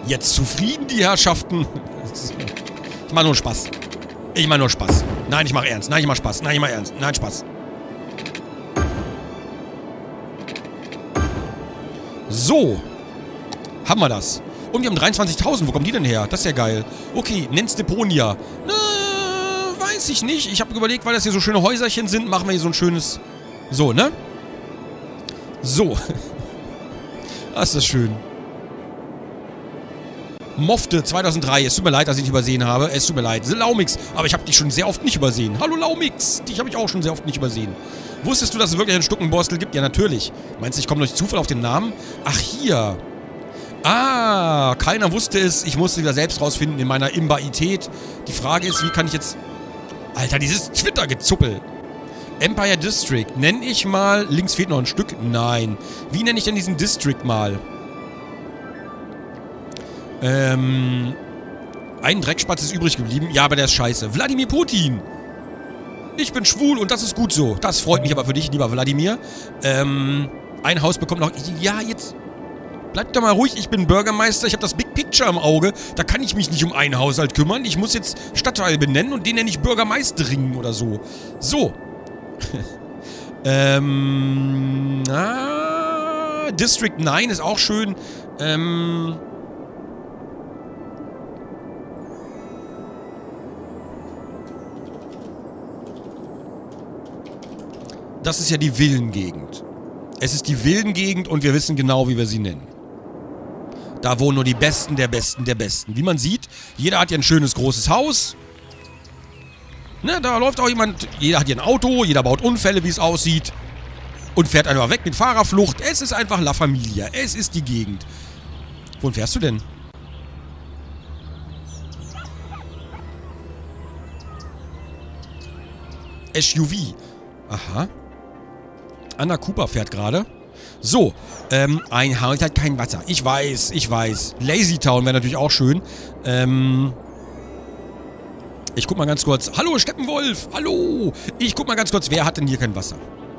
Jetzt zufrieden, die Herrschaften? Ich mach nur Spaß. Ich mach nur Spaß. Nein, ich mach ernst. Nein, ich mach Spaß. Nein, ich mach ernst. Nein, Spaß. So. Haben wir das. Und wir haben 23.000. Wo kommen die denn her? Das ist ja geil. Okay, nenn's Deponia. Weiß ich nicht. Ich habe überlegt, weil das hier so schöne Häuserchen sind, machen wir hier so ein schönes... So, ne? So. Das ist das schön. Mofte 2003. Es tut mir leid, dass ich dich übersehen habe. Es tut mir leid. Laumix. Aber ich habe dich schon sehr oft nicht übersehen. Hallo Laumix. Dich habe ich auch schon sehr oft nicht übersehen. Wusstest du, dass es wirklich einen Stuckenborstel gibt? Ja, natürlich. Meinst du, ich komme durch Zufall auf den Namen? Ach, hier. Ah, keiner wusste es. Ich musste wieder selbst rausfinden in meiner Imbaität. Die Frage ist, wie kann ich jetzt... Alter, dieses Twitter-Gezuppel. Empire District. Nenne ich mal... Links fehlt noch ein Stück. Nein. Wie nenne ich denn diesen District mal? Ein Dreckspatz ist übrig geblieben. Ja, aber der ist scheiße. Wladimir Putin. Ich bin schwul und das ist gut so. Das freut mich aber für dich, lieber Wladimir. Ein Haus bekommt noch... Ja, jetzt... Bleib doch mal ruhig. Ich bin Bürgermeister. Ich habe das Big Picture im Auge. Da kann ich mich nicht um einen Haushalt kümmern. Ich muss jetzt Stadtteil benennen und den nenne ich Bürgermeisterring oder so. So. District 9 ist auch schön. Das ist ja die Villengegend. Es ist die Villengegend und wir wissen genau, wie wir sie nennen. Da wohnen nur die Besten der Besten der Besten. Wie man sieht, jeder hat hier ein schönes großes Haus. Ne, da läuft auch jemand, jeder hat hier ein Auto, jeder baut Unfälle, wie es aussieht. Und fährt einfach weg mit Fahrerflucht. Es ist einfach La Familia. Es ist die Gegend. Wohin fährst du denn? SUV. Aha. Anna Cooper fährt gerade. So, ein Haus hat kein Wasser. Ich weiß, ich weiß. Lazy Town wäre natürlich auch schön. Ich guck mal ganz kurz. Hallo, Steppenwolf. Hallo. Ich guck mal ganz kurz, wer hat denn hier kein Wasser?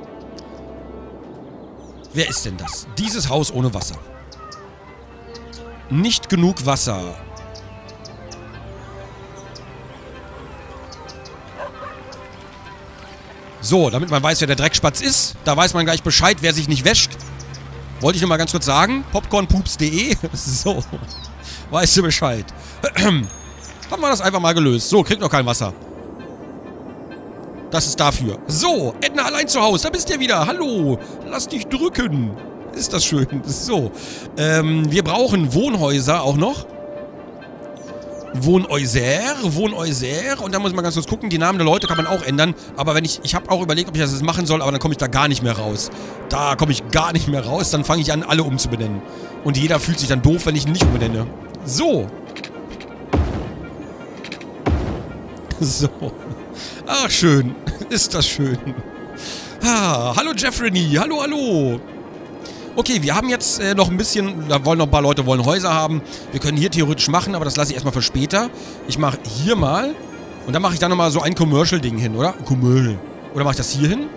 Wer ist denn das? Dieses Haus ohne Wasser. Nicht genug Wasser. So, damit man weiß, wer der Dreckspatz ist. Da weiß man gleich Bescheid, wer sich nicht wäscht. Wollte ich nur mal ganz kurz sagen. Popcornpoops.de. So. Weißt du Bescheid. Haben wir das einfach mal gelöst. So, kriegt noch kein Wasser. Das ist dafür. So, Edna allein zu Hause. Da bist du ja wieder. Hallo. Lass dich drücken. Ist das schön. So. Wir brauchen Wohnhäuser auch noch. Wohnhäuser. Und da muss man ganz kurz gucken. Die Namen der Leute kann man auch ändern. Aber wenn ich habe auch überlegt, ob ich das jetzt machen soll, aber dann komme ich da gar nicht mehr raus. Da komme ich gar nicht mehr raus. Dann fange ich an, alle umzubenennen. Und jeder fühlt sich dann doof, wenn ich ihn nicht umbenenne. So. So. Ach, schön. Ist das schön. Ah, hallo Jeffrey. Hallo, hallo. Okay, wir haben jetzt noch ein bisschen, da wollen noch ein paar Leute Häuser haben. Wir können hier theoretisch machen, aber das lasse ich erstmal für später. Ich mache hier mal und dann mache ich da nochmal so ein Commercial-Ding hin, oder? Commercial. Oder mache ich das hier hin?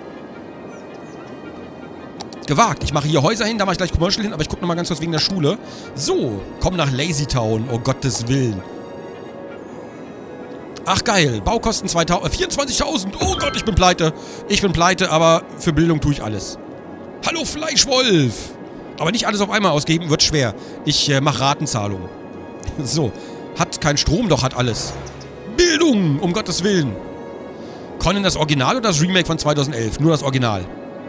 Gewagt. Ich mache hier Häuser hin, da mache ich gleich Commercial hin, aber ich gucke nochmal ganz kurz wegen der Schule. So, komm nach Lazy Town, oh Gottes Willen. Ach geil, Baukosten 24.000. Oh Gott, ich bin pleite. Ich bin pleite, aber für Bildung tue ich alles. Hallo Fleischwolf! Aber nicht alles auf einmal ausgeben, wird schwer. Ich mache Ratenzahlung. So. Hat kein Strom, doch hat alles. Bildung, um Gottes Willen. Conan das Original oder das Remake von 2011? Nur das Original.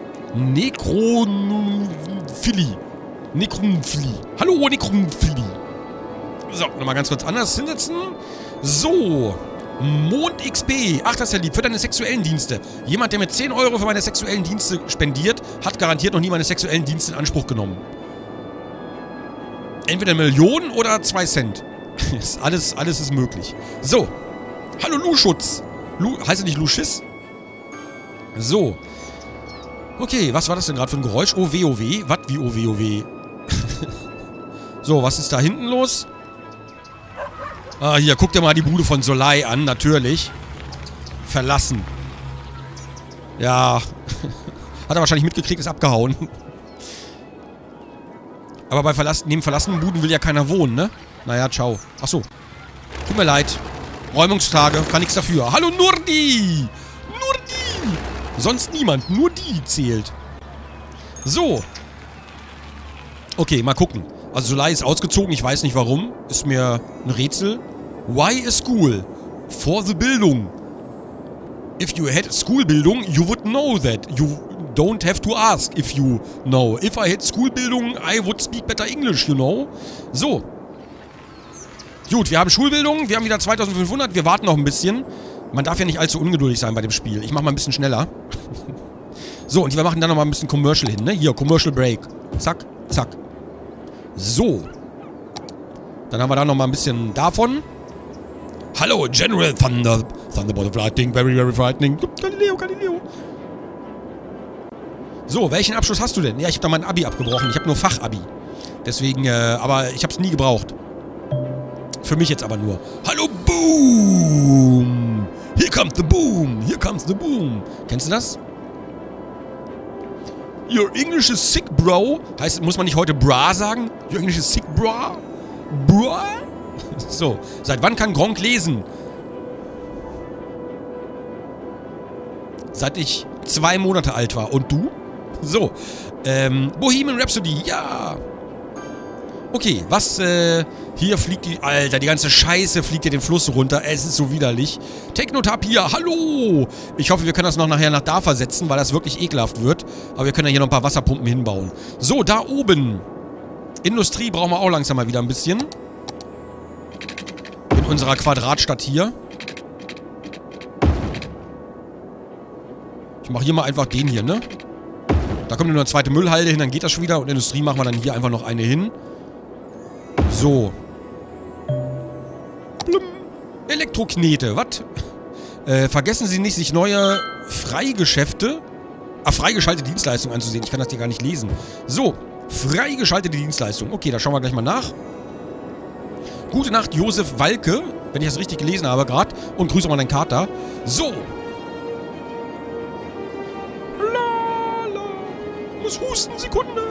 Necrophilie. Hallo Necrophilie. So, nochmal ganz kurz anders hinsetzen. So. Mond XP. Ach, das ist ja lieb. Für deine sexuellen Dienste. Jemand, der mir 10 € für meine sexuellen Dienste spendiert, hat garantiert noch nie meine sexuellen Dienste in Anspruch genommen. Entweder Millionen oder 2 Cent. Alles ist möglich. So. Hallo Luschutz. Heißt er nicht Luschiss? So. Okay, was war das denn gerade für ein Geräusch? OWOW? Was wie OWOW? So, was ist da hinten los? Ah, hier, guck dir mal die Bude von Solai an, natürlich. Verlassen. Ja. Hat er wahrscheinlich mitgekriegt, ist abgehauen. Aber bei neben verlassenen Buden will ja keiner wohnen, ne? Naja, ciao. Achso. Tut mir leid. Räumungstage, kann nichts dafür. Hallo Nurdi! Nurdi! Sonst niemand, nur die zählt. So. Okay, mal gucken. Also Solai ist ausgezogen, ich weiß nicht warum. Ist mir ein Rätsel. Why a school? For the Bildung. If you had Schoolbildung, you would know that. You don't have to ask if you know. If I had Schoolbildung, I would speak better English, you know. So. Gut, wir haben Schulbildung, wir haben wieder 2500, wir warten noch ein bisschen. Man darf ja nicht allzu ungeduldig sein bei dem Spiel. Ich mach mal ein bisschen schneller. So, und wir machen dann noch mal ein bisschen Commercial hin, ne? Hier, Commercial Break. Zack, zack. So. Dann haben wir da noch mal ein bisschen davon. Hallo, General Thunderbolt of Lightning, very, very frightening. Galileo, Galileo. So, welchen Abschluss hast du denn? Ja, ich habe da mein Abi abgebrochen. Ich habe nur Fachabi. Deswegen, aber ich habe es nie gebraucht. Für mich jetzt aber nur. Hallo, Boom! Here comes the Boom! Here comes the Boom! Kennst du das? Your English is sick, bro. Heißt, muss man nicht heute bra sagen? Your English is sick, bra? Bra? So, seit wann kann Gronk lesen? Seit ich 2 Monate alt war. Und du? So, Bohemian Rhapsody, ja! Okay, was, hier fliegt die... Alter, die ganze Scheiße fliegt hier den Fluss runter. Es ist so widerlich. Technotab hier, hallo! Ich hoffe, wir können das noch nachher nach da versetzen, weil das wirklich ekelhaft wird. Aber wir können ja hier noch ein paar Wasserpumpen hinbauen. So, da oben. Industrie brauchen wir auch langsam mal wieder ein bisschen. In unserer Quadratstadt hier. Ich mache hier mal einfach den hier, ne? Da kommt nur eine zweite Müllhalde hin, dann geht das schon wieder. Und Industrie machen wir dann hier einfach noch eine hin. So. Blum. Elektroknete, was? Vergessen Sie nicht, sich neue freigeschaltete Dienstleistungen anzusehen. Ich kann das hier gar nicht lesen. So, freigeschaltete Dienstleistungen. Okay, da schauen wir gleich mal nach. Gute Nacht, Josef Walke, wenn ich das richtig gelesen habe gerade. Und Grüße an deinen Kater. So. Lala. Muss husten, Sekunde.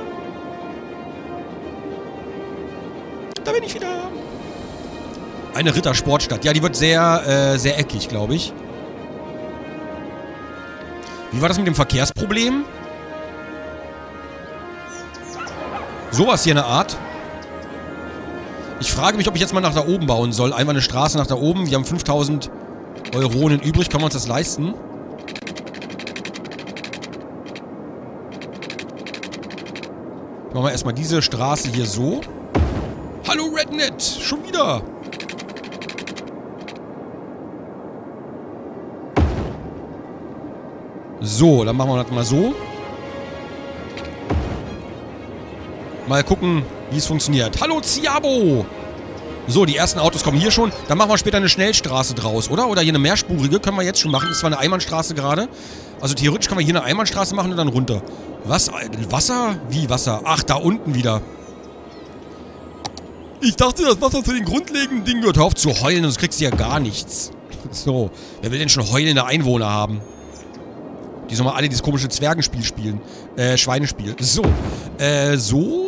Da bin ich wieder. Eine Rittersportstadt. Ja, die wird sehr, sehr eckig, glaube ich. Wie war das mit dem Verkehrsproblem? Sowas hier in der Art. Ich frage mich, ob ich jetzt mal nach da oben bauen soll. Einmal eine Straße nach da oben. Wir haben 5000 Euronen übrig. Können wir uns das leisten? Machen wir erstmal diese Straße hier so. Hallo Rednet, schon wieder. So, dann machen wir das mal so. Mal gucken, wie es funktioniert. Hallo Ziabo. So, die ersten Autos kommen hier schon. Dann machen wir später eine Schnellstraße draus, oder? Oder hier eine mehrspurige. Können wir jetzt schon machen. Ist zwar eine Einbahnstraße gerade. Also theoretisch können wir hier eine Einbahnstraße machen und dann runter. Was? Wasser? Wie Wasser? Ach, da unten wieder. Ich dachte, das Wasser zu den grundlegenden Dingen gehört. Hör auf zu heulen, sonst kriegst du ja gar nichts. So, wer will denn schon heulende Einwohner haben? Die sollen mal alle dieses komische Zwergenspiel spielen. Schweinespiel. So. So.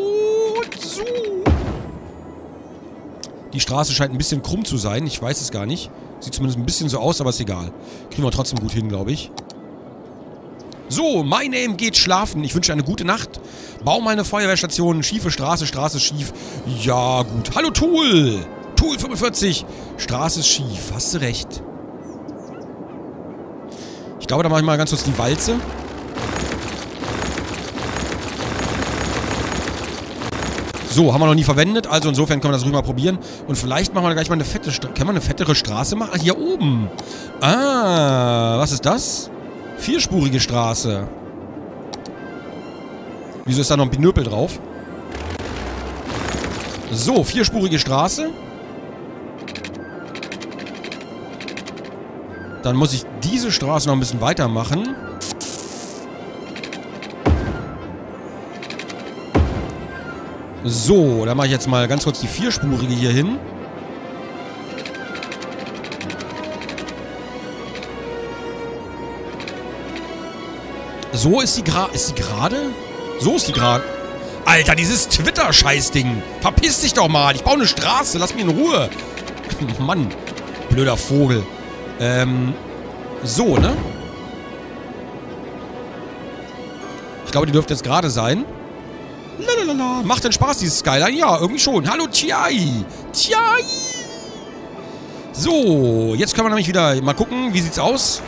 Die Straße scheint ein bisschen krumm zu sein. Ich weiß es gar nicht. Sieht zumindest ein bisschen so aus, aber ist egal. Kriegen wir trotzdem gut hin, glaube ich. So, my name geht schlafen. Ich wünsche eine gute Nacht. Bau mal eine Feuerwehrstation. Schiefe Straße, Straße schief. Ja, gut. Hallo, Tool. Tool 45. Straße ist schief. Hast du recht. Ich glaube, da mache ich mal ganz kurz die Walze. So, haben wir noch nie verwendet. Also insofern können wir das ruhig mal probieren. Und vielleicht machen wir gleich mal eine fette Straße. Können wir eine fettere Straße machen? Ah, hier oben. Ah, was ist das? Vierspurige Straße. Wieso ist da noch ein Pinöpel drauf? So, vierspurige Straße. Dann muss ich diese Straße noch ein bisschen weitermachen. So, dann mache ich jetzt mal ganz kurz die vierspurige hier hin. So ist sie gerade. So ist sie gerade. Alter, dieses Twitter-Scheißding. Verpiss dich doch mal. Ich baue eine Straße. Lass mich in Ruhe. Mann. Blöder Vogel. So, ne? Ich glaube, die dürfte jetzt gerade sein. Lalalala. Macht denn Spaß, dieses Skyline? Ja, irgendwie schon. Hallo, Chiai. Chiai. So, jetzt können wir nämlich wieder mal gucken. Wie sieht's aus?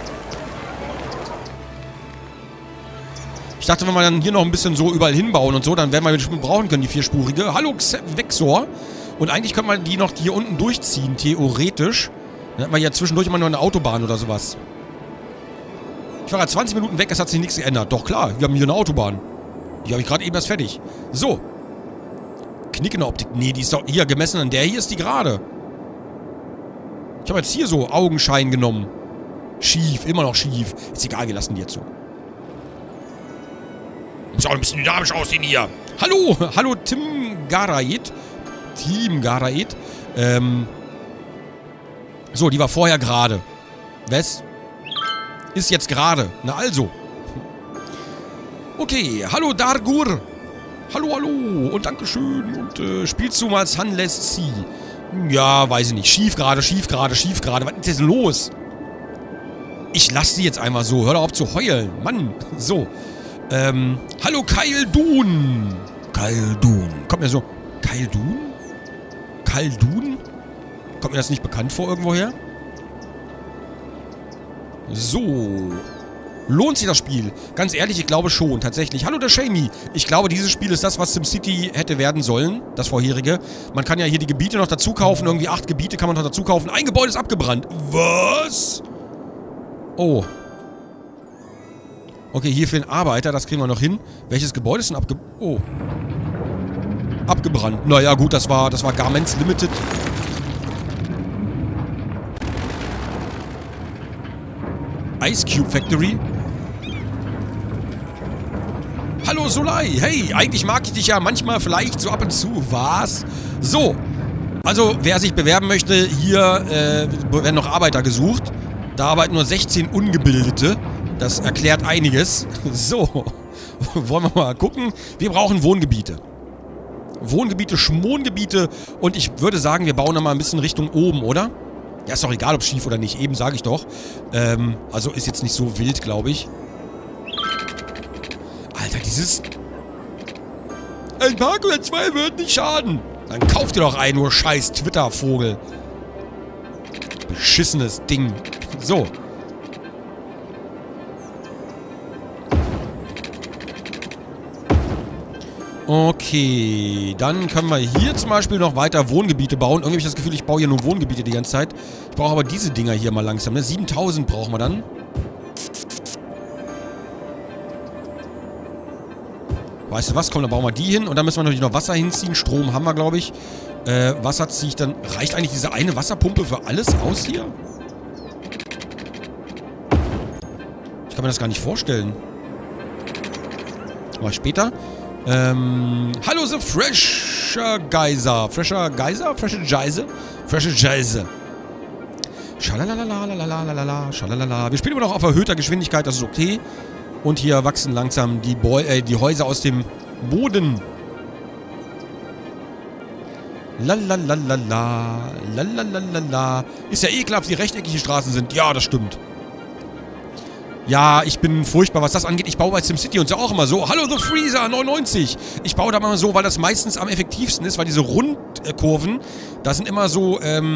Ich dachte, wenn wir dann hier noch ein bisschen so überall hinbauen und so, dann werden wir bestimmt brauchen können, die vierspurige. Hallo, Vexor. Und eigentlich könnte man die noch hier unten durchziehen, theoretisch. Dann hätten wir ja zwischendurch immer noch eine Autobahn oder sowas. Ich war gerade 20 Minuten weg, es hat sich nichts geändert. Doch klar, wir haben hier eine Autobahn. Die habe ich gerade eben erst fertig. So. Knick in der Optik. Nee, die ist doch hier gemessen an der hier ist die gerade. Ich habe jetzt hier so Augenschein genommen. Schief, immer noch schief. Ist egal, wir lassen die jetzt so. Muss auch ein bisschen dynamisch aussehen hier. Hallo, hallo Tim Garaid. Team Garaid. So, die war vorher gerade. Was? Ist jetzt gerade. Na also. Okay, hallo Dargur. Hallo, hallo. Und Dankeschön. Und spielst du mal Sunless Sea? Ja, weiß ich nicht. Schief gerade, schief gerade, schief gerade. Was ist denn los? Ich lasse sie jetzt einmal so. Hör doch auf zu heulen. Mann. So. Hallo Kyle Dun. Kyle Dun. Kommt mir so. Kyle Dun? Kyle Dun? Kommt mir das nicht bekannt vor irgendwoher? So. Lohnt sich das Spiel? Ganz ehrlich, ich glaube schon, tatsächlich. Hallo, der Shamey. Ich glaube, dieses Spiel ist das, was SimCity hätte werden sollen. Das vorherige. Man kann ja hier die Gebiete noch dazu kaufen. Irgendwie 8 Gebiete kann man noch dazu kaufen. Ein Gebäude ist abgebrannt. Was? Oh. Okay, hier fehlen Arbeiter. Das kriegen wir noch hin. Welches Gebäude ist denn abgebrannt. Naja, gut, das war Garments Limited. Ice Cube Factory. Hallo Solai. Hey, eigentlich mag ich dich ja manchmal vielleicht so ab und zu. Was? So. Also, wer sich bewerben möchte, hier werden noch Arbeiter gesucht. Da arbeiten nur 16 Ungebildete. Das erklärt einiges. So. Wollen wir mal gucken. Wir brauchen Wohngebiete. Wohngebiete, Schmongebiete. Und ich würde sagen, wir bauen da mal ein bisschen Richtung oben, oder? Ja, ist doch egal, ob schief oder nicht. Eben sage ich doch. Also ist jetzt nicht so wild, glaube ich. Alter, dieses... Ein Park oder zwei würden nicht schaden. Dann kauf dir doch einen, nur scheiß Twitter-Vogel. Beschissenes Ding. So. Okay, dann können wir hier zum Beispiel noch weiter Wohngebiete bauen. Irgendwie habe ich das Gefühl, ich baue hier nur Wohngebiete die ganze Zeit. Ich brauche aber diese Dinger hier mal langsam, ne? 7000 brauchen wir dann. Weißt du was? Komm, dann bauen wir die hin. Und dann müssen wir natürlich noch Wasser hinziehen. Strom haben wir, glaube ich. Wasser ziehe ich dann... Reicht eigentlich diese eine Wasserpumpe für alles aus hier? Ich kann mir das gar nicht vorstellen. Mal später. Hallo, The Fresher Geyser. Fresher Geyser? Fresher Geyser? Fresher Geyser. Schalalala, schalalala. Wir spielen immer noch auf erhöhter Geschwindigkeit, das ist okay. Und hier wachsen langsam die Häuser aus dem Boden. Lalalala, lalalala. Ist ja ekelhaft, wie rechteckige Straßen sind. Ja, das stimmt. Ja, ich bin furchtbar, was das angeht. Ich baue bei SimCity und so auch immer so. Hallo, The Freezer, 99. Ich baue da mal so, weil das meistens am effektivsten ist, weil diese Rundkurven, das sind immer so,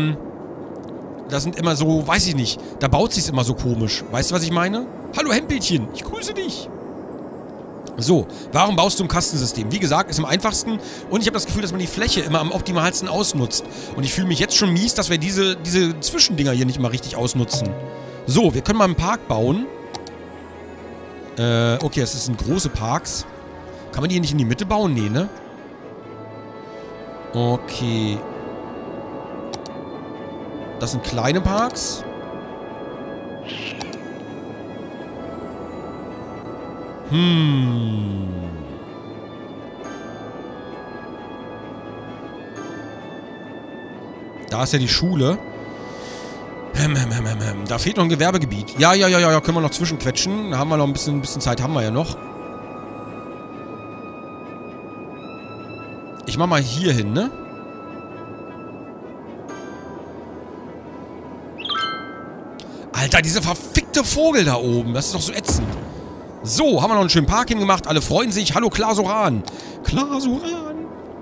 weiß ich nicht. Da baut sich's immer so komisch. Weißt du, was ich meine? Hallo, Hempelchen, ich grüße dich. So, warum baust du ein Kastensystem? Wie gesagt, ist am einfachsten und ich habe das Gefühl, dass man die Fläche immer am optimalsten ausnutzt. Und ich fühle mich jetzt schon mies, dass wir diese Zwischendinger hier nicht mal richtig ausnutzen. So, wir können mal einen Park bauen. Okay, das sind große Parks. Kann man die hier nicht in die Mitte bauen? Nee, ne? Okay. Das sind kleine Parks. Da ist ja die Schule. Da fehlt noch ein Gewerbegebiet. Ja, können wir noch zwischenquetschen. Da haben wir noch ein bisschen Zeit, haben wir ja noch. Ich mach mal hier hin, ne? Alter, dieser verfickte Vogel da oben. Das ist doch so ätzend. So, haben wir noch einen schönen Park hingemacht. Alle freuen sich. Hallo, Klasoran. Klasoran.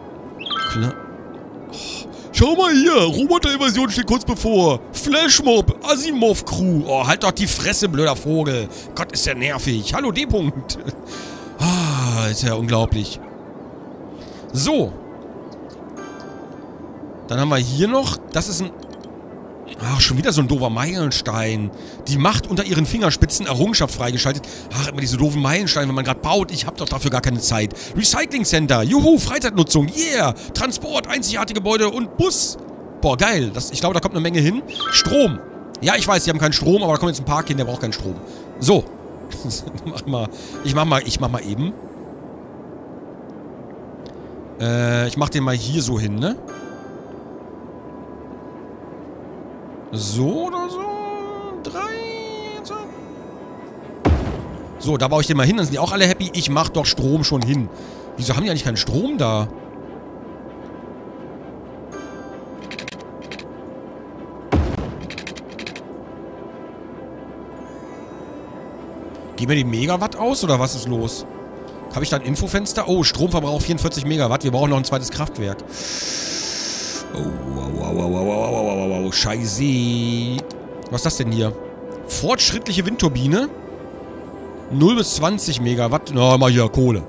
Schau mal hier. Roboter-Invasion steht kurz bevor. Flashmob. Asimov-Crew. Oh, halt doch die Fresse, blöder Vogel. Gott, ist der nervig. Hallo, D-Punkt. Ah, ist ja unglaublich. So. Dann haben wir hier noch. Das ist ein... Ach, schon wieder so ein doofer Meilenstein. Die Macht unter ihren Fingerspitzen, Errungenschaft freigeschaltet. Ach, immer diese doofen Meilensteine, wenn man gerade baut. Ich hab doch dafür gar keine Zeit. Recycling Center. Juhu, Freizeitnutzung. Yeah. Transport, einzigartige Gebäude und Bus. Boah, geil. Ich glaube, da kommt eine Menge hin. Strom. Ja, ich weiß, die haben keinen Strom, aber da kommt jetzt ein Park hin, der braucht keinen Strom. So. Ich mach mal eben. Ich mach den mal hier so hin, ne? So oder so. 3, 2. So, da baue ich den mal hin, dann sind die auch alle happy. Ich mach doch Strom schon hin. Wieso haben die eigentlich keinen Strom da? Gehen wir die Megawatt aus oder was ist los? Habe ich da ein Infofenster? Oh, Stromverbrauch 44 Megawatt. Wir brauchen noch ein zweites Kraftwerk. Oh, scheiße. Was ist das denn hier? Fortschrittliche Windturbine. 0 bis 20 Megawatt. Na, mal hier, Kohle.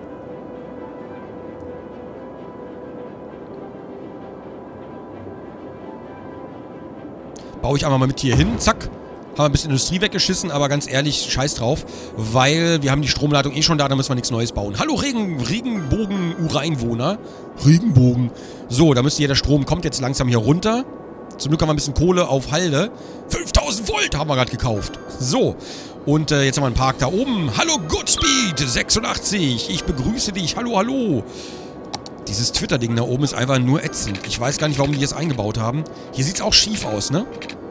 Baue ich einmal mal mit hier hin. Zack. Haben wir ein bisschen Industrie weggeschissen, aber ganz ehrlich, scheiß drauf. Weil wir haben die Stromleitung eh schon da, da müssen wir nichts Neues bauen. Hallo Regenbogen-Ureinwohner. Regenbogen. So, da müsste jeder Strom, kommt jetzt langsam hier runter. Zum Glück haben wir ein bisschen Kohle auf Halde. 5000 Volt haben wir gerade gekauft. So, und jetzt haben wir einen Park da oben. Hallo Goodspeed 86. Ich begrüße dich. Hallo, hallo. Dieses Twitter-Ding da oben ist einfach nur ätzend. Ich weiß gar nicht, warum die das eingebaut haben. Hier sieht es auch schief aus, ne?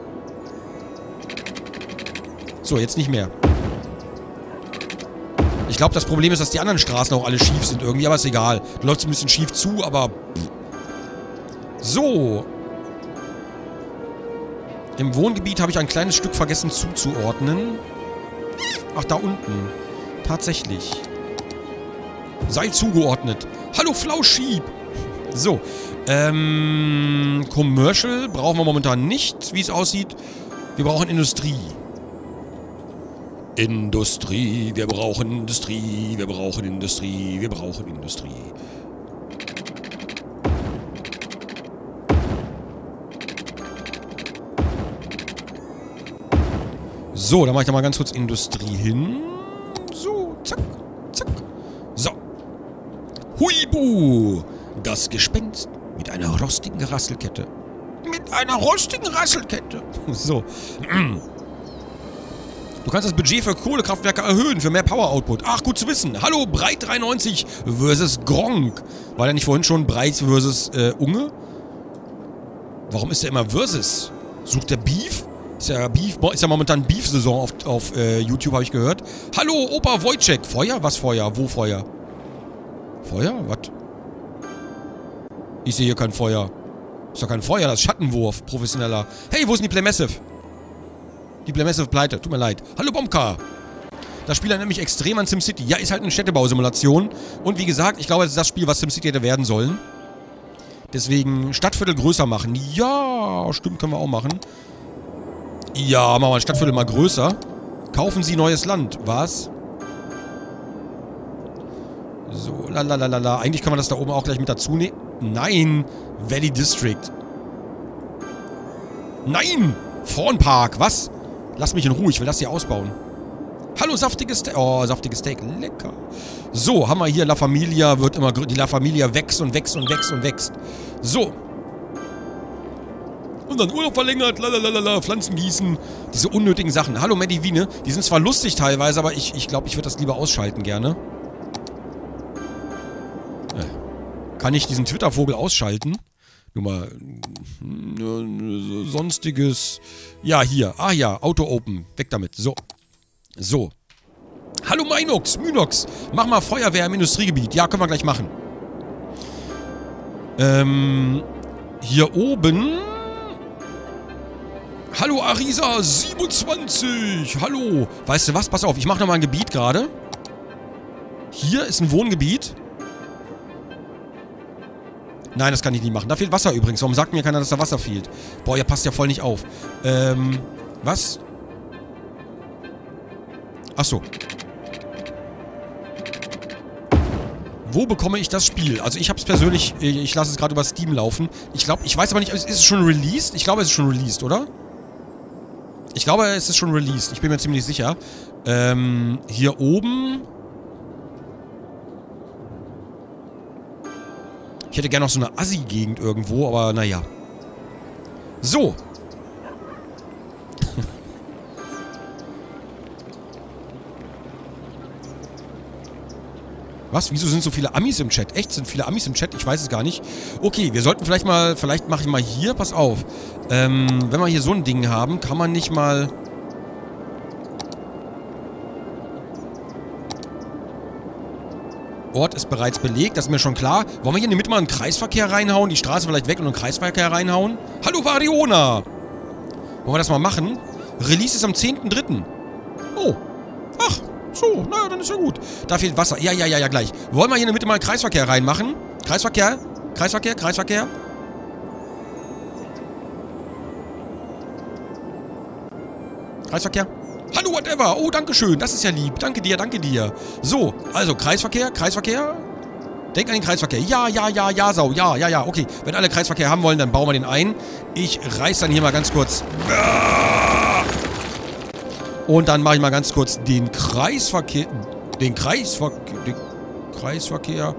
So, jetzt nicht mehr. Ich glaube, das Problem ist, dass die anderen Straßen auch alle schief sind irgendwie, aber ist egal. Du läufst ein bisschen schief zu, aber... So. Im Wohngebiet habe ich ein kleines Stück vergessen zuzuordnen. Ach, da unten. Tatsächlich. Sei zugeordnet. Hallo, Flauschieb. So. Commercial brauchen wir momentan nicht, wie es aussieht. Wir brauchen Industrie. Industrie, wir brauchen Industrie, wir brauchen Industrie, wir brauchen Industrie. So, dann mache ich da mal ganz kurz Industrie hin. So, zack, zack. So. Huibu! Das Gespenst mit einer rostigen Rasselkette. Mit einer rostigen Rasselkette. So. Du kannst das Budget für Kohlekraftwerke erhöhen, für mehr Power-Output. Ach, gut zu wissen. Hallo, Breit93 versus Gronk. War der nicht vorhin schon Breit versus Unge? Warum ist der immer versus? Sucht der Beef? Ist ja momentan Beef-Saison auf YouTube, habe ich gehört. Hallo, Opa Wojciech. Feuer? Was Feuer? Wo Feuer? Feuer? Was? Ich sehe hier kein Feuer. Ist doch kein Feuer, das ist Schattenwurf. Professioneller. Hey, wo ist denn die Playmassive? Die Playmassive pleite. Tut mir leid. Hallo, Bomka. Das Spiel erinnert mich extrem an SimCity. Ja, ist halt eine Städtebausimulation. Und wie gesagt, ich glaube, das ist das Spiel, was SimCity hätte werden sollen. Deswegen Stadtviertel größer machen. Ja, stimmt, können wir auch machen. Ja, machen wir ein Stadtviertel mal größer. Kaufen Sie neues Land. Was? So, lalalala. Eigentlich können wir das da oben auch gleich mit dazu nehmen. Nein! Valley District. Nein! Frauenpark. Was? Lass mich in Ruhe. Ich will das hier ausbauen. Hallo, saftiges Steak. Oh, saftiges Steak. Lecker. So, haben wir hier La Familia. Wird immer... Die La Familia wächst und wächst und wächst und wächst. So. Und dann Urlaub verlängert. Lalalala. Pflanzen gießen. Diese unnötigen Sachen. Hallo, Medivine. Die sind zwar lustig teilweise, aber ich glaube, ich würde das lieber ausschalten gerne. Kann ich diesen Twitter-Vogel ausschalten? Nur mal... sonstiges... Ja, hier. Ah ja, Auto Open. Weg damit. So. So. Hallo Mynox. Mach mal Feuerwehr im Industriegebiet. Ja, können wir gleich machen. Hier oben... Hallo Arisa 27. Hallo. Weißt du was? Pass auf, ich mache nochmal ein Gebiet gerade. Hier ist ein Wohngebiet. Nein, das kann ich nicht machen. Da fehlt Wasser übrigens. Warum sagt mir keiner, dass da Wasser fehlt? Boah, ihr passt ja voll nicht auf. Was? Achso. Wo bekomme ich das Spiel? Also ich habe es persönlich, ich lasse es gerade über Steam laufen. Ich glaube, ich weiß aber nicht, ist es schon released? Ich glaube, es ist schon released, oder? Ich glaube, es ist schon released. Ich bin mir ziemlich sicher. Hier oben... Ich hätte gerne noch so eine Assi-Gegend irgendwo, aber naja. So. Was? Wieso sind so viele Amis im Chat? Echt? Sind viele Amis im Chat? Ich weiß es gar nicht. Okay, wir sollten vielleicht mal... Vielleicht mache ich mal hier... Pass auf. Wenn wir hier so ein Ding haben, kann man nicht mal... Ort ist bereits belegt, das ist mir schon klar. Wollen wir hier in die Mitte mal einen Kreisverkehr reinhauen? Die Straße vielleicht weg und einen Kreisverkehr reinhauen? Hallo Variona! Wollen wir das mal machen? Release ist am 10.3. Oh. Ach, so. Naja, dann ist ja gut. Da fehlt Wasser. Ja, gleich. Wollen wir hier in der Mitte mal einen Kreisverkehr reinmachen? Kreisverkehr? Kreisverkehr? Kreisverkehr? Kreisverkehr? Hallo, whatever. Oh, danke schön. Das ist ja lieb. Danke dir, danke dir. So, also Kreisverkehr, Kreisverkehr. Denk an den Kreisverkehr. Ja, Sau. Ja. Okay, wenn alle Kreisverkehr haben wollen, dann bauen wir den ein. Ich reiß dann hier mal ganz kurz. Und dann mache ich mal ganz kurz den Kreisverkehr. Den Kreisverkehr.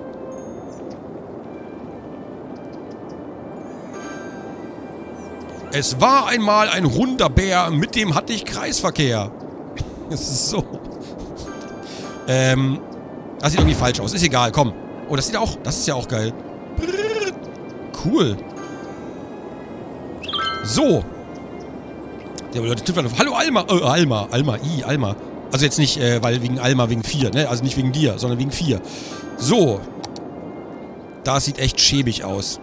Es war einmal ein runder Bär, mit dem hatte ich Kreisverkehr. Das ist so. Das sieht irgendwie falsch aus. Ist egal, komm. Oh, das sieht auch. Das ist ja auch geil. Cool. So. Der Leute twittern auf. Hallo Alma. Alma. Also jetzt nicht, weil wegen Alma, wegen 4, ne? Also nicht wegen dir, sondern wegen 4. So. Das sieht echt schäbig aus.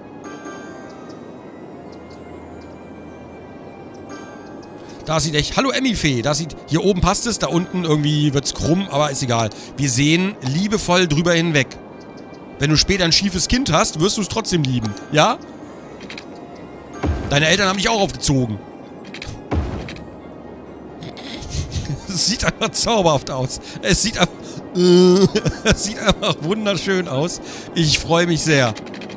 Da sieht echt... Hallo Emmifee. Da sieht... Hier oben passt es, da unten irgendwie wird's krumm, aber ist egal. Wir sehen liebevoll drüber hinweg. Wenn du später ein schiefes Kind hast, wirst du es trotzdem lieben. Ja? Deine Eltern haben dich auch aufgezogen. Es sieht einfach zauberhaft aus. Es sieht einfach... Es sieht einfach wunderschön aus. Ich freue mich sehr.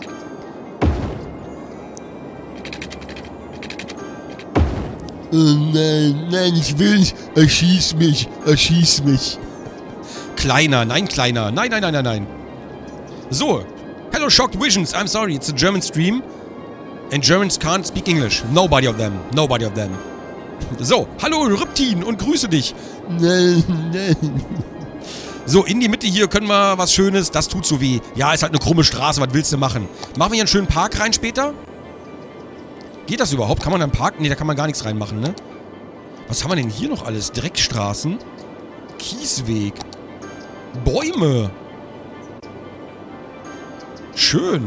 Nein, ich will nicht. Erschieß mich. Kleiner, nein. Nein. So. Hello, Shocked Visions. I'm sorry, it's a German stream. And Germans can't speak English. Nobody of them. So, hallo Riptin und grüße dich. Nein. So, in die Mitte hier können wir was Schönes. Das tut so weh. Ja, ist halt eine krumme Straße. Was willst du machen? Machen wir hier einen schönen Park rein später? Geht das überhaupt? Kann man da einen Park? Ne, da kann man gar nichts reinmachen, ne? Was haben wir denn hier noch alles? Dreckstraßen? Kiesweg? Bäume? Schön.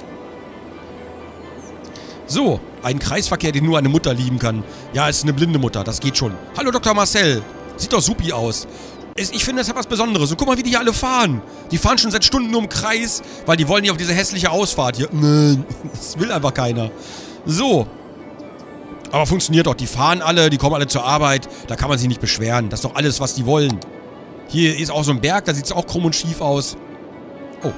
So, ein Kreisverkehr, den nur eine Mutter lieben kann. Ja, ist eine blinde Mutter, das geht schon. Hallo Dr. Marcel. Sieht doch supi aus. Ich finde, das hat was Besonderes. Und guck mal, wie die hier alle fahren. Die fahren schon seit Stunden nur im Kreis, weil die wollen nicht auf diese hässliche Ausfahrt hier. Nein, das will einfach keiner. So. Aber funktioniert doch. Die fahren alle, die kommen alle zur Arbeit. Da kann man sich nicht beschweren. Das ist doch alles, was die wollen. Hier ist auch so ein Berg, da sieht es auch krumm und schief aus. Oh.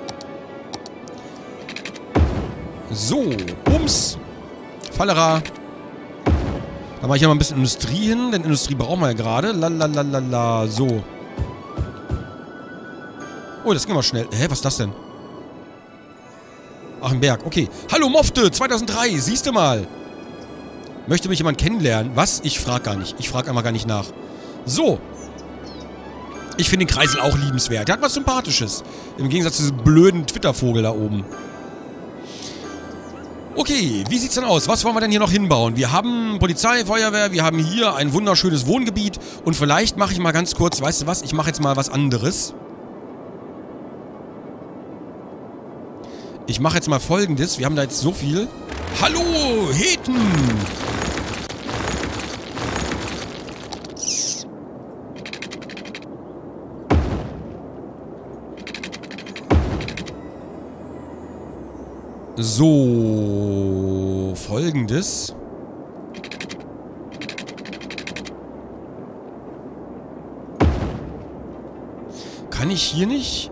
So. Bums. Fallera. Da mache ich ja mal ein bisschen Industrie hin, denn Industrie brauchen wir ja gerade. Lalalala. So. Oh, das ging mal schnell. Hä, was ist das denn? Ach, ein Berg. Okay. Hallo Mofte, 2003. Siehst du mal. Möchte mich jemand kennenlernen? Was? Ich frage gar nicht. Ich frage einmal gar nicht nach. So. Ich finde den Kreisel auch liebenswert. Der hat was Sympathisches. Im Gegensatz zu diesem blöden Twitter-Vogel da oben. Okay, wie sieht's denn aus? Was wollen wir denn hier noch hinbauen? Wir haben Polizei, Feuerwehr, wir haben hier ein wunderschönes Wohngebiet. Und vielleicht mache ich mal ganz kurz, weißt du was? Ich mache jetzt mal was anderes. Ich mache jetzt mal Folgendes. Wir haben da jetzt so viel. Hallo, Heten! So, Folgendes. Kann ich hier nicht?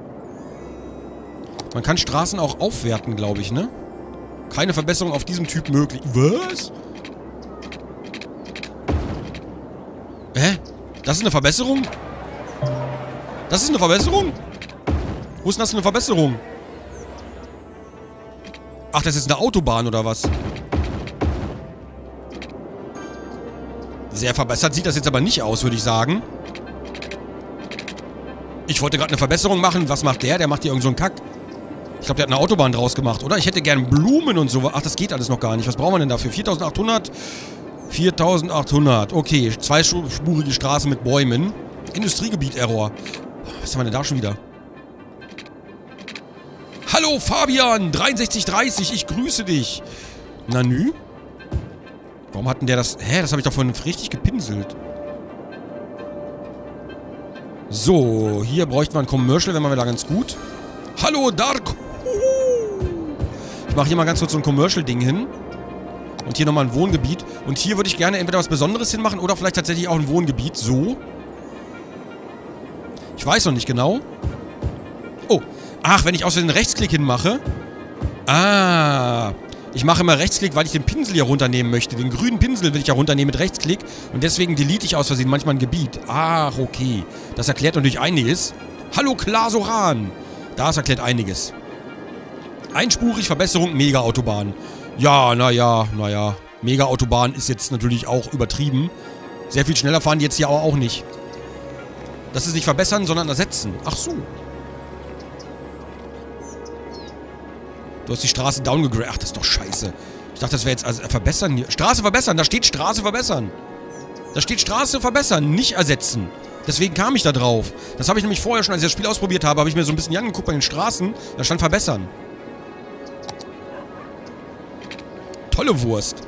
Man kann Straßen auch aufwerten, glaube ich, ne? Keine Verbesserung auf diesem Typ möglich. Was? Hä? Das ist eine Verbesserung? Das ist eine Verbesserung? Wo ist denn das für eine Verbesserung? Ach, das ist eine Autobahn oder was? Sehr verbessert sieht das jetzt aber nicht aus, würde ich sagen. Ich wollte gerade eine Verbesserung machen. Was macht der? Der macht hier irgend so einen Kack. Ich glaube, der hat eine Autobahn draus gemacht, oder? Ich hätte gern Blumen und so. Ach, das geht alles noch gar nicht. Was brauchen wir denn dafür? 4.800? 4.800. Okay, zweispurige Straße mit Bäumen. Industriegebiet-Error. Was haben wir denn da schon wieder? Hallo, Fabian! 6330, ich grüße dich. Na nü? Warum hat denn der das... Hä, das habe ich doch vorhin richtig gepinselt. So, hier bräuchten wir ein Commercial, wenn wir da ganz gut. Hallo, Dark! Ich mache hier mal ganz kurz so ein Commercial-Ding hin. Und hier nochmal ein Wohngebiet. Und hier würde ich gerne entweder was Besonderes hinmachen oder vielleicht tatsächlich auch ein Wohngebiet. So. Ich weiß noch nicht genau. Oh. Ach, wenn ich aus Versehen einen Rechtsklick hinmache. Ah. Ich mache immer Rechtsklick, weil ich den Pinsel hier runternehmen möchte. Den grünen Pinsel will ich ja runternehmen mit Rechtsklick. Und deswegen delete ich aus Versehen manchmal ein Gebiet. Ach, okay. Das erklärt natürlich einiges. Hallo, Klasoran. Das erklärt einiges. Einspurig, Verbesserung, Mega-Autobahn. Ja, naja. Mega-Autobahn ist jetzt natürlich auch übertrieben. Sehr viel schneller fahren die jetzt hier aber auch nicht. Das ist nicht verbessern, sondern ersetzen. Ach so. Du hast die Straße downgegradet. Ach, das ist doch scheiße. Ich dachte, das wäre jetzt also verbessern hier. Straße verbessern. Da steht Straße verbessern. Da steht Straße verbessern, nicht ersetzen. Deswegen kam ich da drauf. Das habe ich nämlich vorher schon, als ich das Spiel ausprobiert habe, habe ich mir so ein bisschen angeguckt bei den Straßen. Da stand verbessern. Tolle Wurst.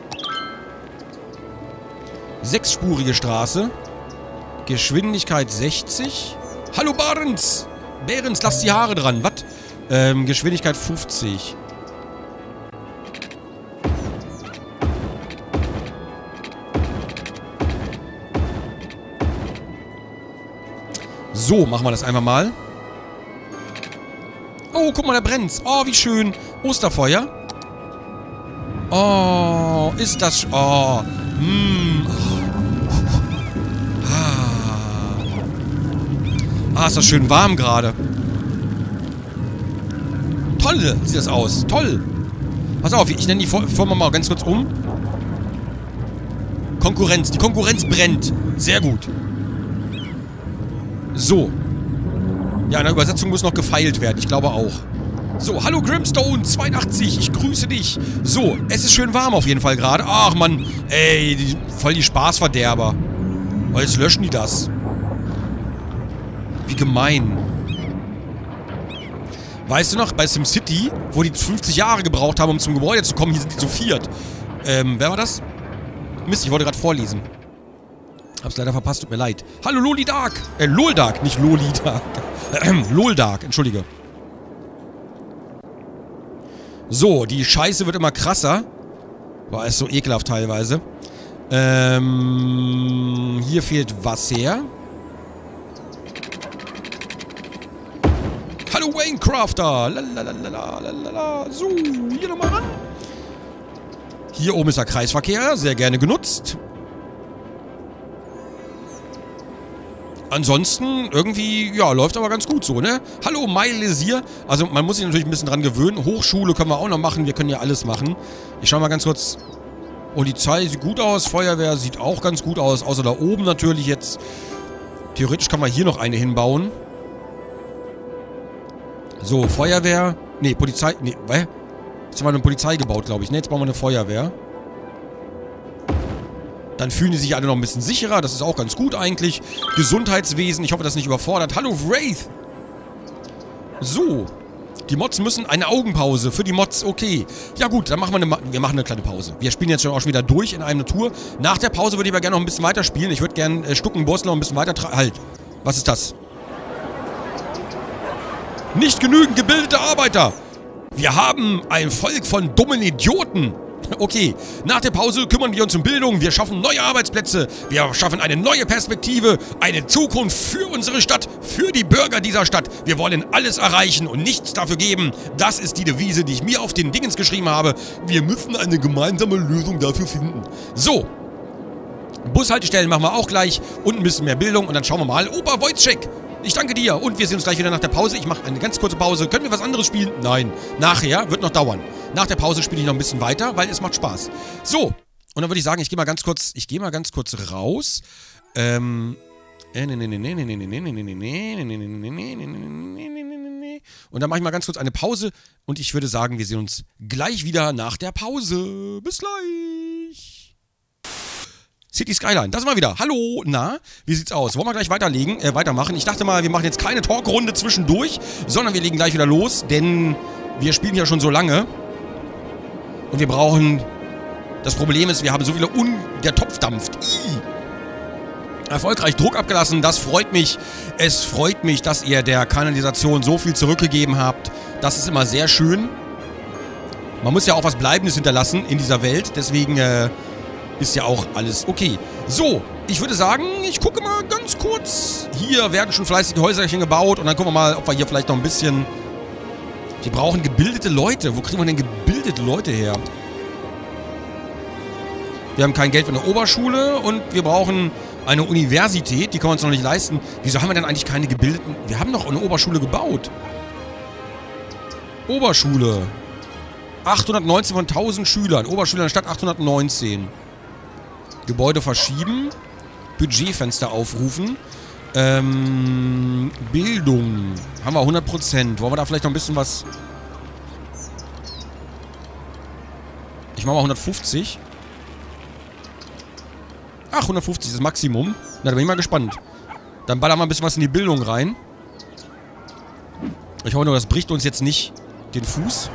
6-spurige Straße. Geschwindigkeit 60. Hallo Barens! Behrens, lass die Haare dran. Was? Geschwindigkeit 50. So, machen wir das einfach mal. Oh, guck mal, da brennt's. Oh, wie schön. Osterfeuer. Oh, ist das... Oh. Ah, ist das schön warm gerade. Toll sieht das aus. Toll. Pass auf, ich nenne die Firma mal ganz kurz um. Konkurrenz. Die Konkurrenz brennt. Sehr gut. So. Ja, in der Übersetzung muss noch gefeilt werden. Ich glaube auch. So, hallo Grimstone 82, ich grüße dich. So, es ist schön warm auf jeden Fall gerade. Ach Mann, ey, voll die Spaßverderber. Oh, jetzt löschen die das. Wie gemein. Weißt du noch, bei SimCity, wo die 50 Jahre gebraucht haben, um zum Gebäude zu kommen, hier sind die zu viert. Wer war das? Mist, ich wollte gerade vorlesen. Hab's leider verpasst, tut mir leid. Hallo Lolidark. Loldark, nicht Lolidark. Loldark, entschuldige. So, die Scheiße wird immer krasser. Boah, ist so ekelhaft teilweise. Hier fehlt Wasser. Hallo Wayne Crafter. Lalalala. So, hier nochmal ran. Hier oben ist der Kreisverkehr. Sehr gerne genutzt. Ansonsten irgendwie, ja, läuft aber ganz gut so, ne? Hallo, Mailesier. Also, man muss sich natürlich ein bisschen dran gewöhnen. Hochschule können wir auch noch machen. Wir können ja alles machen. Ich schau mal ganz kurz. Polizei sieht gut aus. Feuerwehr sieht auch ganz gut aus. Außer da oben natürlich jetzt. Theoretisch kann man hier noch eine hinbauen. So, Feuerwehr. Ne, Polizei. Ne, was? Jetzt haben wir eine Polizei gebaut, glaube ich. Ne, jetzt bauen wir eine Feuerwehr. Dann fühlen die sich alle noch ein bisschen sicherer. Das ist auch ganz gut eigentlich. Gesundheitswesen. Ich hoffe, das ist nicht überfordert. Hallo, Wraith. So. Die Mods müssen eine Augenpause. Für die Mods, okay. Ja gut, dann machen wir eine kleine Pause. Wir spielen jetzt schon auch schon wieder durch in einer Tour. Nach der Pause würde ich aber gerne noch ein bisschen weiter spielen. Ich würde gerne Stuckenborstel noch ein bisschen weiter Halt. Was ist das? Nicht genügend gebildete Arbeiter. Wir haben ein Volk von dummen Idioten. Okay, nach der Pause kümmern wir uns um Bildung, wir schaffen neue Arbeitsplätze, wir schaffen eine neue Perspektive, eine Zukunft für unsere Stadt, für die Bürger dieser Stadt. Wir wollen alles erreichen und nichts dafür geben. Das ist die Devise, die ich mir auf den Dingens geschrieben habe. Wir müssen eine gemeinsame Lösung dafür finden. So, Bushaltestellen machen wir auch gleich und ein bisschen mehr Bildung und dann schauen wir mal. Opa Wojciech, ich danke dir und wir sehen uns gleich wieder nach der Pause. Ich mache eine ganz kurze Pause. Können wir was anderes spielen? Nein. Nachher, wird noch dauern. Nach der Pause spiele ich noch ein bisschen weiter, weil es macht Spaß. So, und dann würde ich sagen, ich gehe mal ganz kurz raus. Und dann mache ich mal ganz kurz eine Pause und ich würde sagen, wir sehen uns gleich wieder nach der Pause. Bis gleich. City Skyline, das mal wieder. Hallo, na, wie sieht's aus? Wollen wir gleich weitermachen? Ich dachte mal, wir machen jetzt keine Talkrunde zwischendurch, sondern wir legen gleich wieder los, denn wir spielen ja schon so lange. Und wir brauchen... Das Problem ist, wir haben so viele der Topf dampft. Erfolgreich Druck abgelassen, das freut mich. Es freut mich, dass ihr der Kanalisation so viel zurückgegeben habt. Das ist immer sehr schön. Man muss ja auch was Bleibendes hinterlassen in dieser Welt, deswegen... ist ja auch alles okay. So, ich würde sagen, ich gucke mal ganz kurz. Hier werden schon fleißige Häuserchen gebaut. Und dann gucken wir mal, ob wir hier vielleicht noch ein bisschen... Wir brauchen gebildete Leute. Wo kriegen wir denn gebildete Leute her? Wir haben kein Geld für eine Oberschule. Und wir brauchen eine Universität. Die können wir uns noch nicht leisten. Wieso haben wir denn eigentlich keine gebildeten... Wir haben doch eine Oberschule gebaut. Oberschule. 819 von 1000 Schülern. Oberschule in der Stadt 819. Gebäude verschieben. Budgetfenster aufrufen. Bildung. Haben wir 100%. Wollen wir da vielleicht noch ein bisschen was... Ich mache mal 150. Ach, 150 ist das Maximum. Na, da bin ich mal gespannt. Dann ballern wir ein bisschen was in die Bildung rein. Ich hoffe nur, das bricht uns jetzt nicht den Fuß.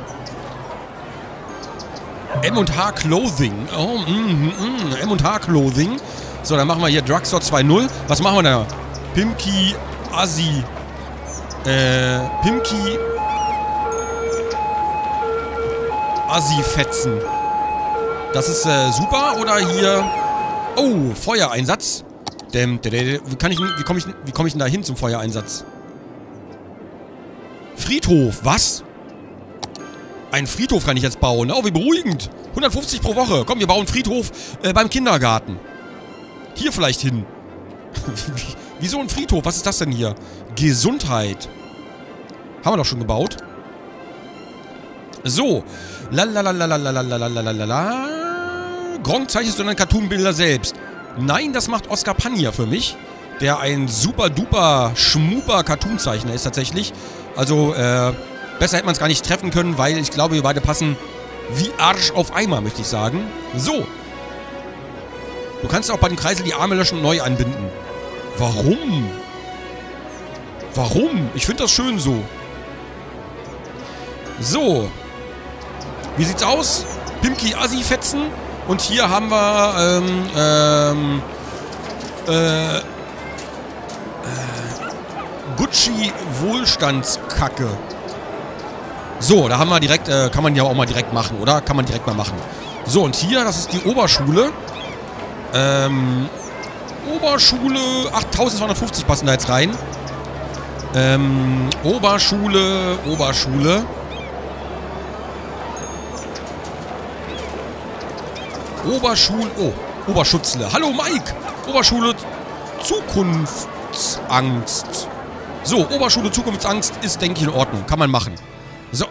M&H Clothing. Oh, M&H Clothing. So, dann machen wir hier Drugstore 2.0. Was machen wir da? Pimki Assi. Pimki Assi-Fetzen. Das ist super. Oder hier... Oh, Feuereinsatz. Wie komme ich denn da hin zum Feuereinsatz? Friedhof. Was? Ein Friedhof kann ich jetzt bauen. Oh, wie beruhigend. 150 pro Woche. Komm, wir bauen Friedhof beim Kindergarten. Hier vielleicht hin. Wieso ein Friedhof? Was ist das denn hier? Gesundheit. Haben wir doch schon gebaut. So. Lalalalalalalalalala. Gronk zeichnest du deine Cartoon-Bilder selbst. Nein, das macht Oskar Panier für mich. Der ein super-duper schmuper Cartoon-Zeichner ist tatsächlich. Also, besser hätte man es gar nicht treffen können, weil ich glaube, wir beide passen wie Arsch auf Eimer, möchte ich sagen. So. Du kannst auch bei dem Kreisel die Arme löschen und neu anbinden. Warum? Warum? Ich finde das schön so. So. Wie sieht's aus? Pimki Assi-Fetzen. Und hier haben wir, Gucci Wohlstandskacke. So, da haben wir direkt, kann man ja auch mal direkt machen, oder? Kann man direkt mal machen. So, und hier, das ist die Oberschule. Oberschule, 8250 passen da jetzt rein. Oberschule. Oh, Oberschutzle. Hallo Mike! Oberschule Zukunftsangst. So, Oberschule Zukunftsangst ist, denke ich, in Ordnung. Kann man machen. So.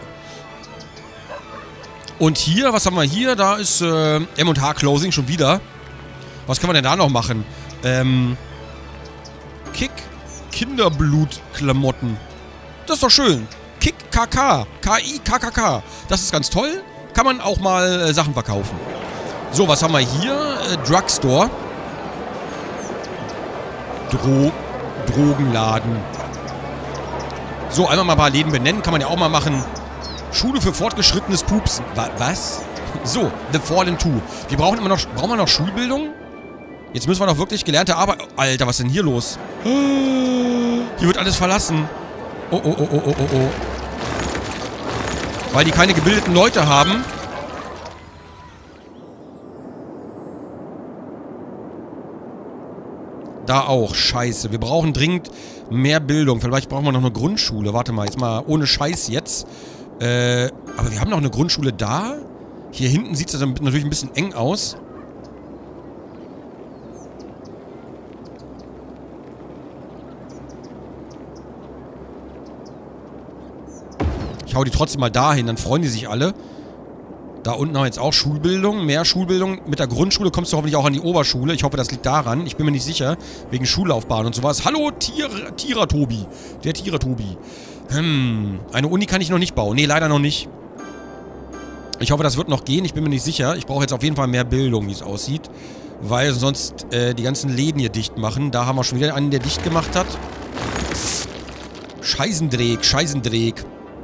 Und hier, was haben wir hier? Da ist M&H Closing schon wieder. Was können wir denn da noch machen? Kick Kinderblut-Klamotten. Das ist doch schön. Kick KK. KIKKK. Das ist ganz toll. Kann man auch mal Sachen verkaufen. So, was haben wir hier? Drugstore. Drogenladen. So, einmal mal ein paar Läden benennen. Kann man ja auch mal machen. Schule für fortgeschrittenes Pupsen. Was? So, The Fallen 2. Wir brauchen brauchen wir noch Schulbildung? Jetzt müssen wir doch wirklich gelernte Arbeit... Alter, was ist denn hier los? Hier wird alles verlassen. Oh. Weil die keine gebildeten Leute haben. Da auch. Scheiße. Wir brauchen dringend mehr Bildung. Vielleicht brauchen wir noch eine Grundschule. Warte mal, jetzt mal ohne Scheiß jetzt. Aber wir haben noch eine Grundschule da. Hier hinten sieht es natürlich ein bisschen eng aus. Ich hau die trotzdem mal dahin, dann freuen die sich alle. Da unten haben wir jetzt auch Schulbildung, mehr Schulbildung. Mit der Grundschule kommst du hoffentlich auch an die Oberschule. Ich hoffe, das liegt daran. Ich bin mir nicht sicher. Wegen Schullaufbahn und sowas. Hallo, Tierer-Tobi. Der Tierer-Tobi. Eine Uni kann ich noch nicht bauen. Nee, leider noch nicht. Ich hoffe, das wird noch gehen. Ich bin mir nicht sicher. Ich brauche jetzt auf jeden Fall mehr Bildung, wie es aussieht. Weil sonst die ganzen Läden hier dicht machen. Da haben wir schon wieder einen, der dicht gemacht hat. Scheißendreck.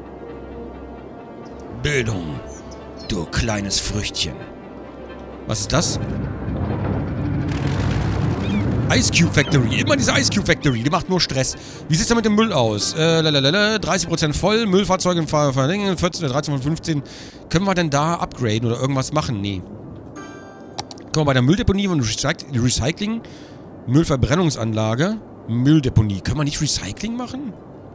Bildung. Du kleines Früchtchen. Was ist das? Ice Cube Factory. Immer diese Ice Cube Factory. Die macht nur Stress. Wie sieht es da mit dem Müll aus? 30% voll. Müllfahrzeuge verlängern. 14 oder 13 von 15. Können wir denn da upgraden oder irgendwas machen? Nee. Können wir bei der Mülldeponie und Recycling? Müllverbrennungsanlage. Mülldeponie. Können wir nicht Recycling machen?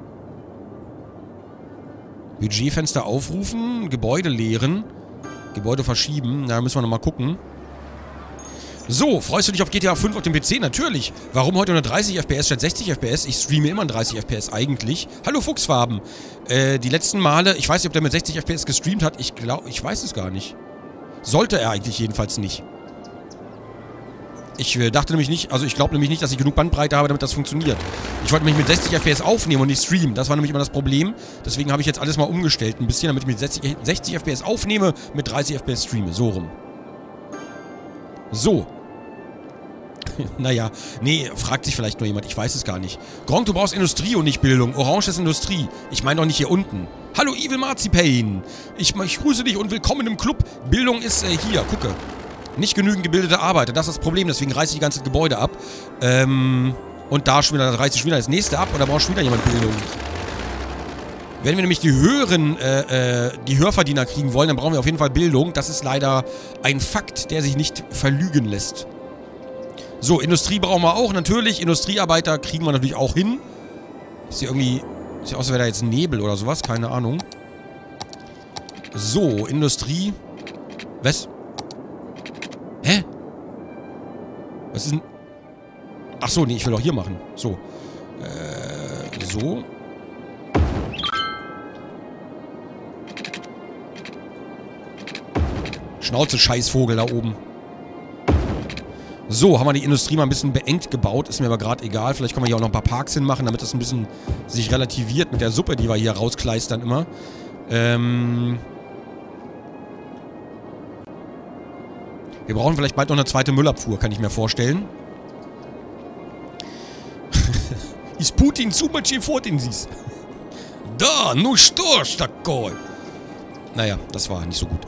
Budgetfenster aufrufen. Gebäude leeren. Gebäude verschieben. Na, müssen wir nochmal gucken. So, freust du dich auf GTA 5 auf dem PC? Natürlich. Warum heute nur 30 FPS statt 60 FPS? Ich streame immer in 30 FPS eigentlich. Hallo Fuchsfarben. Die letzten Male, ich weiß nicht, ob der mit 60 FPS gestreamt hat. Ich weiß es gar nicht. Sollte er eigentlich jedenfalls nicht. Ich dachte nämlich nicht, also ich glaube nämlich nicht, dass ich genug Bandbreite habe, damit das funktioniert. Ich wollte mich mit 60 FPS aufnehmen und nicht streamen. Das war nämlich immer das Problem. Deswegen habe ich jetzt alles mal umgestellt ein bisschen, damit ich mit 60 FPS aufnehme, mit 30 FPS streame. So rum. So. Naja, nee, fragt sich vielleicht nur jemand, ich weiß es gar nicht. Gronk, du brauchst Industrie und nicht Bildung. Orange ist Industrie. Ich meine doch nicht hier unten. Hallo Evil Marzipan. Ich grüße dich und willkommen im Club. Bildung ist hier, gucke. Nicht genügend gebildete Arbeiter, das ist das Problem, deswegen reiße ich die ganze Gebäude ab. Und da schon wieder, reiße ich schon wieder das nächste ab und da braucht schon wieder jemand Bildung. Wenn wir nämlich die Hörverdiener kriegen wollen, dann brauchen wir auf jeden Fall Bildung. Das ist leider ein Fakt, der sich nicht verlügen lässt. So, Industrie brauchen wir auch, natürlich. Industriearbeiter kriegen wir natürlich auch hin. Ist hier irgendwie, sieht aus, als wäre da jetzt Nebel oder sowas, keine Ahnung. So, Industrie. Was? Hä? Was ist denn... Ach so, nee, ich will doch hier machen. So. So. Schnauze, Scheißvogel da oben. So, haben wir die Industrie mal ein bisschen beengt gebaut. Ist mir aber gerade egal. Vielleicht können wir hier auch noch ein paar Parks hinmachen, damit das ein bisschen sich relativiert mit der Suppe, die wir hier rauskleistern immer. Wir brauchen vielleicht bald noch eine zweite Müllabfuhr, kann ich mir vorstellen. Ist Putin super Chifotinsis. Da, nu что ж такое? Naja, das war nicht so gut.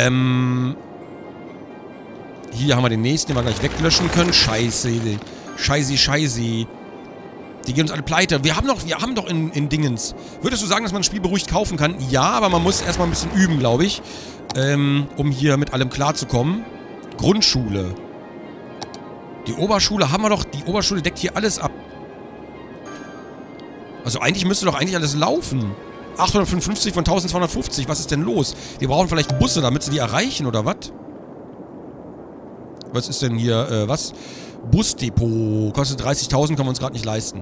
Hier haben wir den nächsten, den wir gleich weglöschen können. Scheiße. Scheiße. Die gehen uns alle pleite. Wir haben doch in Dingens. Würdest du sagen, dass man ein Spiel beruhigt kaufen kann? Ja, aber man muss erstmal ein bisschen üben, glaube ich. Um hier mit allem klarzukommen. Grundschule. Die Oberschule haben wir doch. Die Oberschule deckt hier alles ab. Also eigentlich müsste doch eigentlich alles laufen. 855 von 1250. Was ist denn los? Wir brauchen vielleicht Busse, damit sie die erreichen, oder was? Was ist denn hier, was? Busdepot. Kostet 30.000, können wir uns gerade nicht leisten.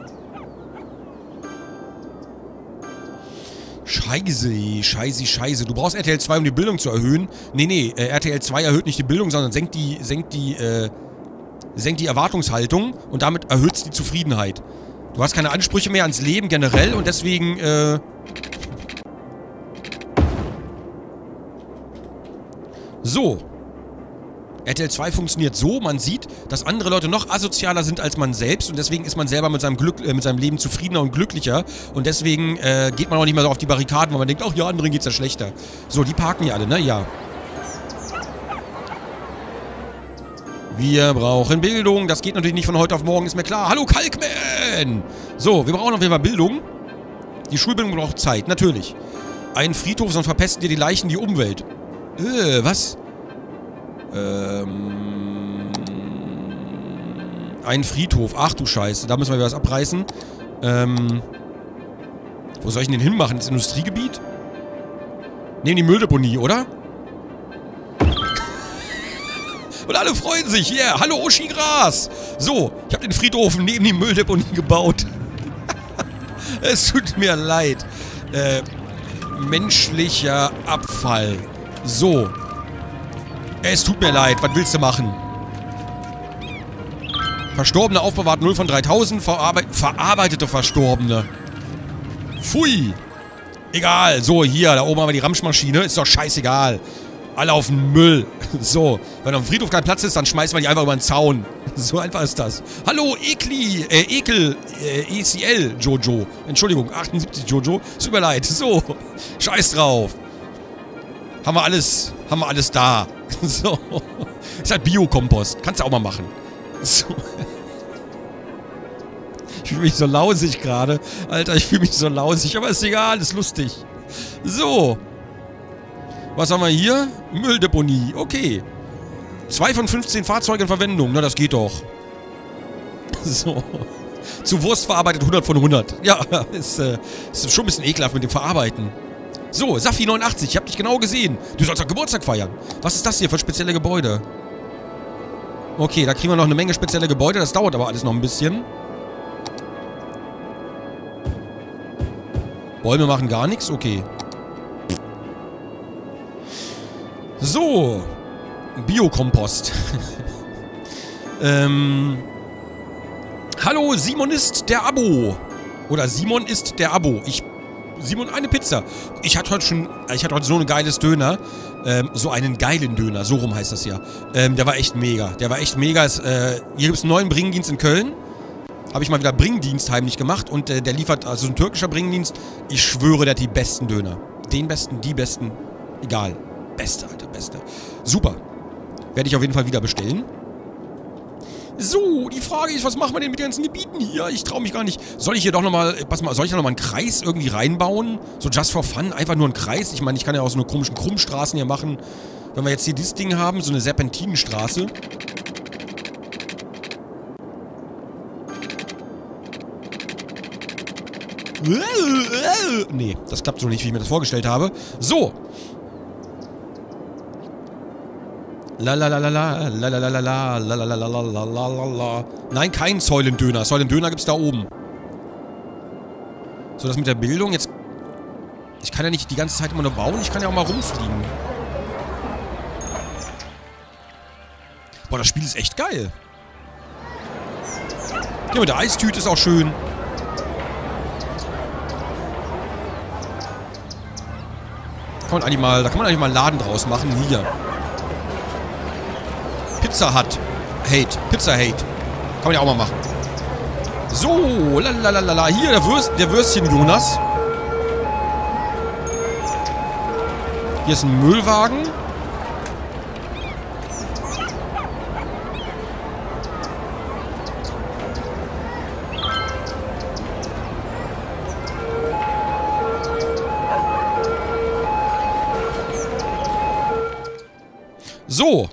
Scheiße. Du brauchst RTL 2, um die Bildung zu erhöhen. Nee, RTL 2 erhöht nicht die Bildung, sondern senkt die Erwartungshaltung und damit erhöht es die Zufriedenheit. Du hast keine Ansprüche mehr ans Leben generell und deswegen, So. RTL 2 funktioniert so, man sieht, dass andere Leute noch asozialer sind als man selbst und deswegen ist man selber mit seinem Leben zufriedener und glücklicher und deswegen geht man auch nicht mehr so auf die Barrikaden, weil man denkt, ach ja, anderen geht's ja schlechter. So, die parken hier alle, ne? Ja. Wir brauchen Bildung, das geht natürlich nicht von heute auf morgen, ist mir klar. Hallo Kalkman! So, wir brauchen auf jeden Fall Bildung. Die Schulbildung braucht Zeit, natürlich. Ein Friedhof, sonst verpesten dir die Leichen die Umwelt. Was? Ein Friedhof. Ach du Scheiße. Da müssen wir wieder was abreißen. Wo soll ich denn hinmachen? Ins Industriegebiet? Neben die Mülldeponie, oder? Und alle freuen sich. Yeah. Hallo Uschi Gras. So, ich habe den Friedhof neben die Mülldeponie gebaut. Es tut mir leid. Menschlicher Abfall. So. Es tut mir leid, was willst du machen? Verstorbene aufbewahrt 0 von 3000, verarbeitete Verstorbene. Pfui. Egal, so hier, da oben haben wir die Ramschmaschine, ist doch scheißegal. Alle auf den Müll. So, wenn auf dem Friedhof kein Platz ist, dann schmeißen wir die einfach über den Zaun. So einfach ist das. Hallo, ECL, Jojo. Entschuldigung, 78 Jojo. Es tut mir leid. So, scheiß drauf. Haben wir alles da. So. Ist halt Biokompost. Kannst du auch mal machen. So. Ich fühle mich so lausig gerade. Alter, ich fühle mich so lausig. Aber ist egal, ist lustig. So. Was haben wir hier? Mülldeponie. Okay. 2 von 15 Fahrzeugen in Verwendung. Na, das geht doch. So. Zu Wurst verarbeitet 100 von 100. Ja, ist schon ein bisschen ekelhaft mit dem Verarbeiten. So, Safi 89, ich hab dich genau gesehen. Du sollst doch Geburtstag feiern. Was ist das hier für spezielle Gebäude? Okay, da kriegen wir noch eine Menge spezielle Gebäude. Das dauert aber alles noch ein bisschen. Bäume machen gar nichts? Okay. So. Biokompost. Hallo, Simon ist der Abo. Oder Simon ist der Abo. Simon, eine Pizza. Ich hatte heute so ein geiles Döner. So einen geilen Döner. So rum heißt das ja. Der war echt mega. Hier gibt es einen neuen Bringdienst in Köln. Habe ich mal wieder Bringdienst heimlich gemacht. Und der liefert, also ein türkischer Bringdienst. Ich schwöre, der hat die besten Döner. Den besten, die besten. Egal. Beste, Alter, beste. Super. Werde ich auf jeden Fall wieder bestellen. So, die Frage ist, was machen wir denn mit den ganzen Gebieten hier? Ich traue mich gar nicht. Soll ich hier doch nochmal, soll ich da nochmal einen Kreis irgendwie reinbauen? So just for fun, einfach nur einen Kreis. Ich meine, ich kann ja auch so eine komischen Krummstraßen hier machen. Wenn wir jetzt hier dieses Ding haben, so eine Serpentinenstraße. Nee, das klappt so nicht, wie ich mir das vorgestellt habe. So. Nein, kein Säulendöner. Säulendöner gibt's da oben. So, das mit der Bildung. Jetzt. Ich kann ja nicht die ganze Zeit immer nur bauen. Ich kann ja auch mal rumfliegen. Boah, das Spiel ist echt geil. Ja, mit der Eistüte ist auch schön. Da kann man eigentlich mal einen Laden draus machen. Hier. Pizza Hut. Pizza Hate. Kann man ja auch mal machen. So, lalalala. Hier, der Würstchen Jonas. Hier ist ein Müllwagen. So.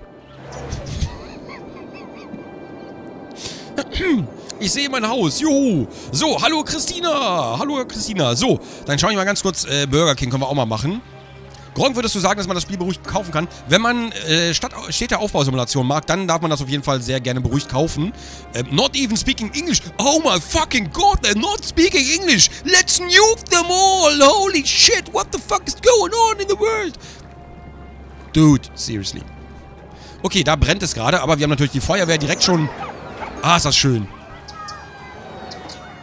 Ich sehe mein Haus. Juhu. So, hallo Christina. Hallo Christina. So, dann schaue ich mal ganz kurz. Burger King können wir auch mal machen. Gronk, würdest du sagen, dass man das Spiel beruhigt kaufen kann? Wenn man Städte-Aufbausimulation mag, dann darf man das auf jeden Fall sehr gerne beruhigt kaufen. Not even speaking English. Oh my fucking God, they're not speaking English. Let's nuke them all. Holy shit, what the fuck is going on in the world? Dude, seriously. Okay, da brennt es gerade, aber wir haben natürlich die Feuerwehr direkt schon... Ah, ist das schön.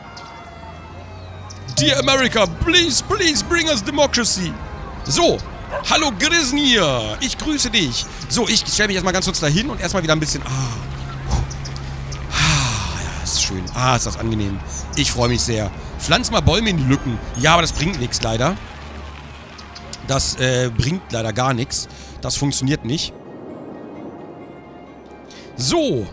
Dear America, please, please bring us democracy. So, Hallo Grisnir, ich grüße dich. So, ich stelle mich erstmal ganz kurz dahin und erstmal wieder ein bisschen... ja, ist schön. Ist das angenehm. Ich freue mich sehr. Pflanz mal Bäume in die Lücken. Ja, aber das bringt nichts leider. Das bringt leider gar nichts. Das funktioniert nicht. So.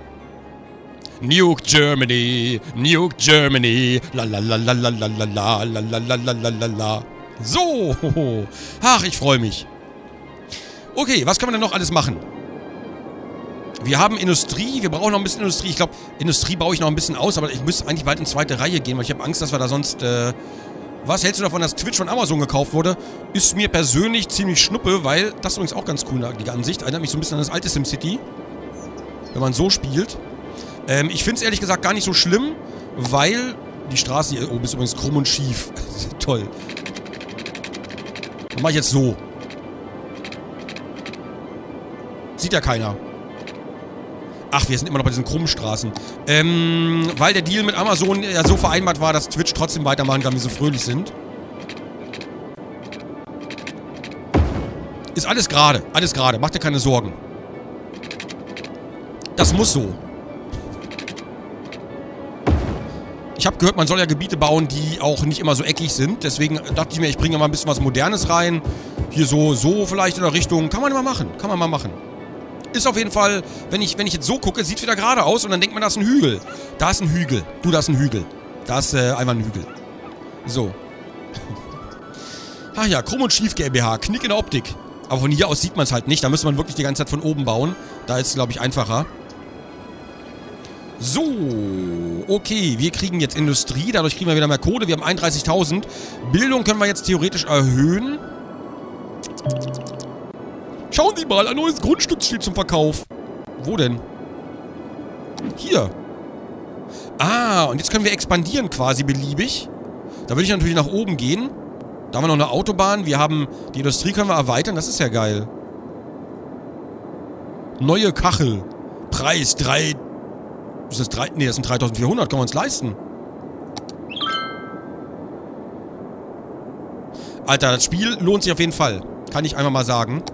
Nuke Germany, Nuke Germany, la la la la la la la la la la la la la. So. Ach, ich freue mich. Okay, was können wir denn noch alles machen? Wir haben Industrie, wir brauchen noch ein bisschen Industrie. Ich glaube, Industrie baue ich noch ein bisschen aus, aber ich müsste eigentlich bald in zweite Reihe gehen, weil ich habe Angst, dass wir da sonst... Was hältst du davon, dass Twitch von Amazon gekauft wurde? Ist mir persönlich ziemlich schnuppe, weil... Das ist übrigens auch ganz cool, die Ansicht. Erinnert mich so ein bisschen an das alte SimCity. Wenn man so spielt. Ich finde es ehrlich gesagt gar nicht so schlimm, weil die Straße hier oben ist übrigens krumm und schief. Toll. Dann mache ich jetzt so. Sieht ja keiner. Ach, wir sind immer noch bei diesen krummen Straßen. Weil der Deal mit Amazon ja so vereinbart war, dass Twitch trotzdem weitermachen kann, wie sie fröhlich sind. Ist alles gerade. Alles gerade. Mach dir keine Sorgen. Das muss so. Ich habe gehört, man soll ja Gebiete bauen, die auch nicht immer so eckig sind. Deswegen dachte ich mir, ich bringe mal ein bisschen was Modernes rein. Hier so vielleicht in der Richtung. Kann man mal machen. Kann man mal machen. Ist auf jeden Fall, wenn ich jetzt so gucke, sieht wieder gerade aus und dann denkt man, da ist ein Hügel. Da ist ein Hügel. Du, da ist ein Hügel. Da ist einfach ein Hügel. So. Ach ja, Krumm und Schief GmbH. Knick in der Optik. Aber von hier aus sieht man es halt nicht. Da müsste man wirklich die ganze Zeit von oben bauen. Da ist es, glaube ich, einfacher. So, okay, wir kriegen jetzt Industrie, dadurch kriegen wir wieder mehr Kohle, wir haben 31.000. Bildung können wir jetzt theoretisch erhöhen. Schauen Sie mal, ein neues Grundstück steht zum Verkauf. Wo denn? Hier. Und jetzt können wir expandieren quasi beliebig. Da würde ich natürlich nach oben gehen. Da haben wir noch eine Autobahn, wir haben, die Industrie können wir erweitern, das ist ja geil. Neue Kachel. Preis 3... Das sind 3.400, können wir uns leisten. Alter, das Spiel lohnt sich auf jeden Fall. Kann ich einmal mal sagen.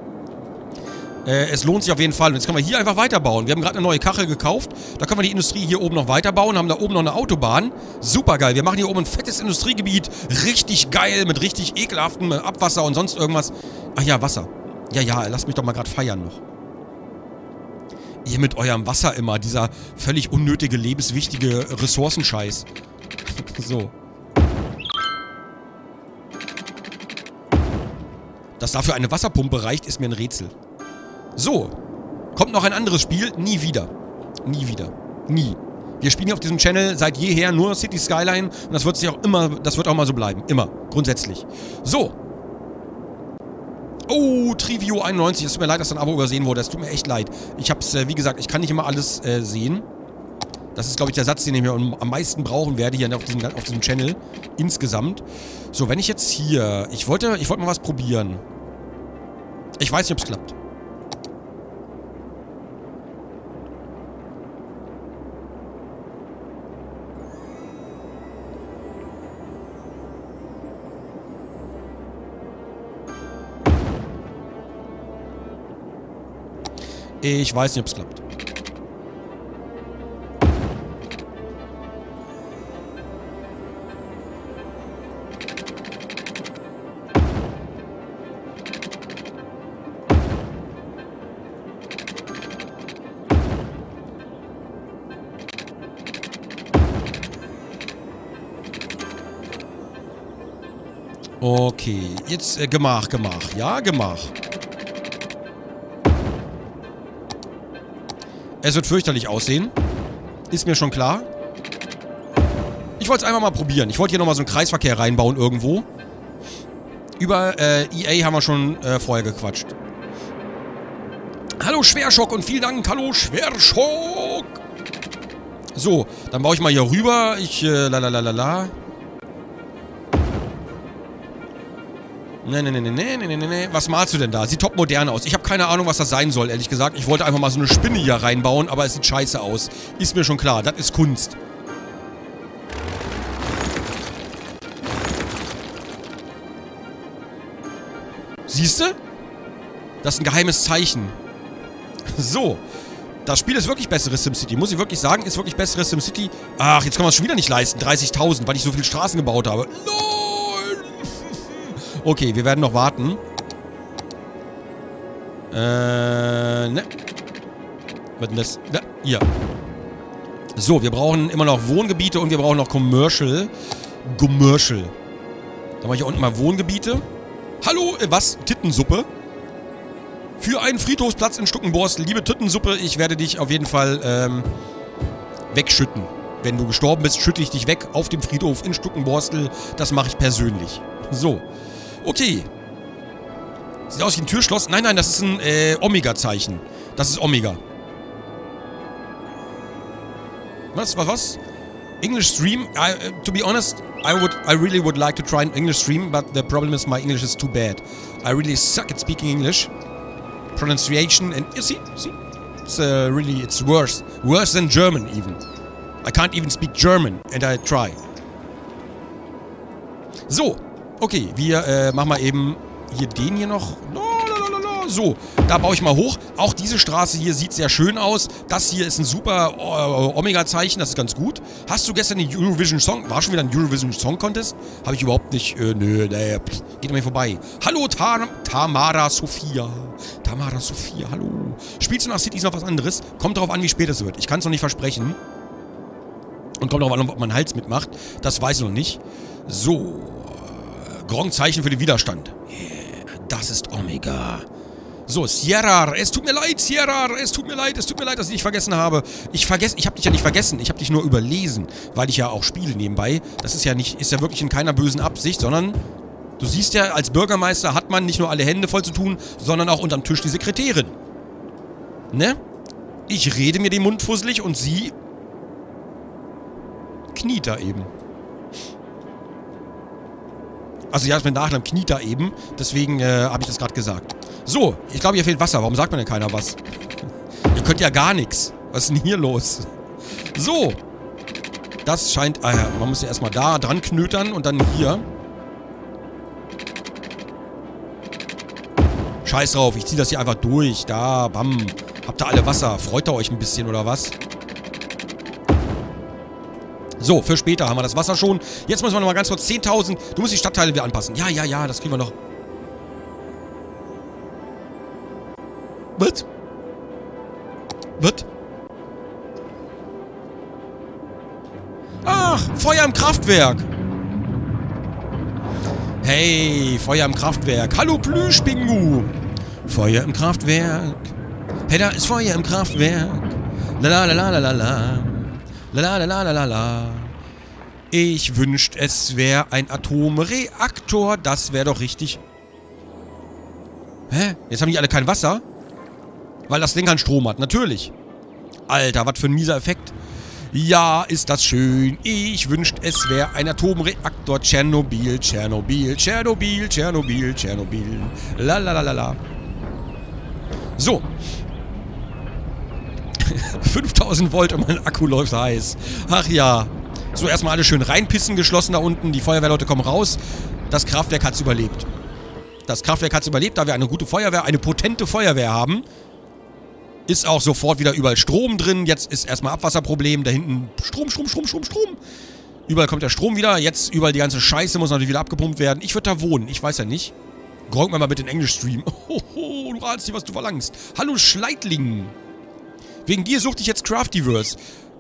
Es lohnt sich auf jeden Fall. Und jetzt können wir hier einfach weiterbauen. Wir haben gerade eine neue Kachel gekauft. Da können wir die Industrie hier oben noch weiterbauen. Haben da oben noch eine Autobahn. Super geil. Wir machen hier oben ein fettes Industriegebiet. Richtig geil. Mit richtig ekelhaftem Abwasser und sonst irgendwas. Ach ja, Wasser. Ja, lasst mich doch mal gerade feiern noch. Ihr mit eurem Wasser immer, dieser völlig unnötige, lebenswichtige Ressourcenscheiß. So. Dass dafür eine Wasserpumpe reicht, ist mir ein Rätsel. So. Kommt noch ein anderes Spiel? Nie wieder. Nie wieder. Nie. Wir spielen hier auf diesem Channel seit jeher nur City Skyline und das wird sich auch immer, das wird auch mal so bleiben. Immer. Grundsätzlich. So. Oh, Trivio 91. Es tut mir leid, dass dein Abo übersehen wurde. Es tut mir echt leid. Ich hab's, wie gesagt, ich kann nicht immer alles sehen. Das ist, glaube ich, der Satz, den ich mir am meisten brauchen werde hier auf diesem Channel. Insgesamt. So, wenn ich jetzt hier... Ich wollte mal was probieren. Ich weiß nicht, ob es klappt. Ich weiß nicht, ob es klappt. Okay, jetzt Gemach. Ja, Gemach. Es wird fürchterlich aussehen. Ist mir schon klar. Ich wollte es einfach mal probieren. Ich wollte hier nochmal so einen Kreisverkehr reinbauen irgendwo. Über EA haben wir schon vorher gequatscht. Hallo Schwerschock und vielen Dank. Hallo Schwerschock. So, dann baue ich mal hier rüber. Nee. Was malst du denn da? Sieht top modern aus. Ich habe keine Ahnung, was das sein soll, ehrlich gesagt. Ich wollte einfach mal so eine Spinne hier reinbauen, aber es sieht scheiße aus. Ist mir schon klar. Das ist Kunst. Siehst du? Das ist ein geheimes Zeichen. So. Das Spiel ist wirklich besseres SimCity. Muss ich wirklich sagen, ist wirklich besseres SimCity. Ach, jetzt kann man es schon wieder nicht leisten. 30.000, weil ich so viele Straßen gebaut habe. Nein! Okay, wir werden noch warten. Ne. Was denn das? Ne, hier. So, wir brauchen immer noch Wohngebiete und wir brauchen noch Commercial. Commercial. Dann mache ich hier unten mal Wohngebiete. Hallo, was? Tittensuppe? Für einen Friedhofsplatz in Stuckenborstel. Liebe Tittensuppe, ich werde dich auf jeden Fall wegschütten. Wenn du gestorben bist, schütte ich dich weg auf dem Friedhof in Stuckenborstel. Das mache ich persönlich. So. Okay. Sieht aus wie ein Türschloss. Nein, nein, das ist ein Omega-Zeichen. Das ist Omega. Was? English stream? To be honest, I really would like to try an English stream, but the problem is my English is too bad. I really suck at speaking English. Pronunciation and... You see? It's really... It's worse. Worse than German even. I can't even speak German and I try. So. Okay, wir machen mal eben hier den hier noch... So, da baue ich mal hoch. Auch diese Straße hier sieht sehr schön aus. Das hier ist ein super Omega-Zeichen, das ist ganz gut. Hast du gestern den Eurovision Song... War schon wieder ein Eurovision Song Contest? Habe ich überhaupt nicht... Nö, geht mir vorbei. Hallo, Tamara Sophia. Tamara Sophia, hallo. Spielst du nach Cities noch was anderes? Kommt darauf an, wie spät es wird. Ich kann es noch nicht versprechen. Und kommt darauf an, ob man Hals mitmacht. Das weiß ich noch nicht. So. Gronk-Zeichen für den Widerstand. Yeah, das ist Omega. So, Sierra, es tut mir leid, Sierra, es tut mir leid, dass ich dich vergessen habe. Ich habe dich ja nicht vergessen, ich habe dich nur überlesen, weil ich ja auch spiele nebenbei. Das ist ja wirklich in keiner bösen Absicht, sondern du siehst ja, als Bürgermeister hat man nicht nur alle Hände voll zu tun, sondern auch unterm Tisch die Sekretärin. Ne? Ich rede mir den Mund fusselig und sie kniet da eben. Also ja, ist mein Nachname kniet da eben, deswegen habe ich das gerade gesagt. So, ich glaube, hier fehlt Wasser. Warum sagt mir denn keiner was? Ihr könnt ja gar nichts. Was ist denn hier los? So. Das scheint... Ah ja, man muss ja erstmal da dran knötern und dann hier. Scheiß drauf, ich ziehe das hier einfach durch. Da, bam. Habt ihr alle Wasser? Freut ihr euch ein bisschen, oder was? So, für später haben wir das Wasser schon. Jetzt müssen wir nochmal ganz kurz 10.000... Du musst die Stadtteile wieder anpassen. Ja, das kriegen wir noch... Was? Ach, Feuer im Kraftwerk. Hey, Feuer im Kraftwerk. Hallo Plüschpingu. Feuer im Kraftwerk. Hey, da ist Feuer im Kraftwerk. Lalalala. Lalalala. Ich wünschte, es wäre ein Atomreaktor. Das wäre doch richtig. Hä? Jetzt haben die alle kein Wasser? Weil das Ding keinen Strom hat, natürlich. Alter, was für ein mieser Effekt. Ja, ist das schön. Ich wünschte, es wäre ein Atomreaktor. Tschernobyl. Lalalala. So. 5000 Volt und mein Akku läuft heiß. Ach ja. So, erstmal alle schön reinpissen, geschlossen da unten. Die Feuerwehrleute kommen raus. Das Kraftwerk hat's überlebt. Da wir eine gute Feuerwehr, eine potente Feuerwehr haben. Ist auch sofort wieder überall Strom drin. Jetzt ist erstmal Abwasserproblem. Da hinten Strom. Überall kommt der Strom wieder. Jetzt überall die ganze Scheiße muss natürlich wieder abgepumpt werden. Ich würde da wohnen. Ich weiß ja nicht. Gronk mir mal bitte den Englisch-Stream. Hoho, du ratst nicht, was du verlangst. Hallo Schleitling. Wegen dir suchte ich jetzt Craftyverse.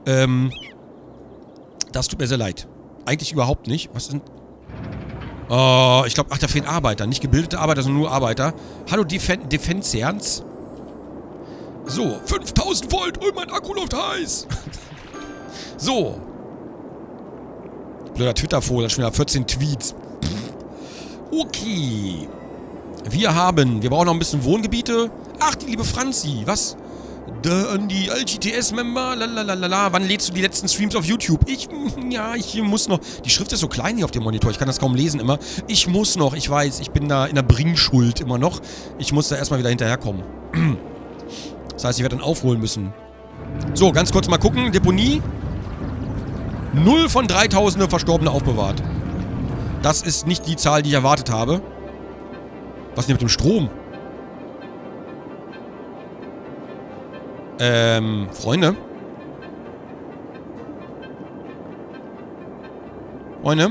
Das tut mir sehr leid. Eigentlich überhaupt nicht. Was sind... Oh, ich glaube, ach, da fehlen Arbeiter. Nicht gebildete Arbeiter, sondern nur Arbeiter. Hallo Defensians. So, 5000 Volt und mein Akku läuft heiß. So. Blöder Twitter-Vogel, schon wieder 14 Tweets. Okay. Wir brauchen noch ein bisschen Wohngebiete. Ach, die liebe Franzi, was? An die LGTS-Member, lalalala. Wann lädst du die letzten Streams auf YouTube? Ich muss noch. Die Schrift ist so klein hier auf dem Monitor, ich kann das kaum lesen immer. Ich muss noch, ich weiß, ich bin da in der Bringschuld immer noch. Ich muss da erstmal wieder hinterherkommen. Das heißt, ich werde dann aufholen müssen. So, ganz kurz mal gucken. Deponie. 0 von 3000 Verstorbene aufbewahrt. Das ist nicht die Zahl, die ich erwartet habe. Was ist denn mit dem Strom? Freunde? Freunde?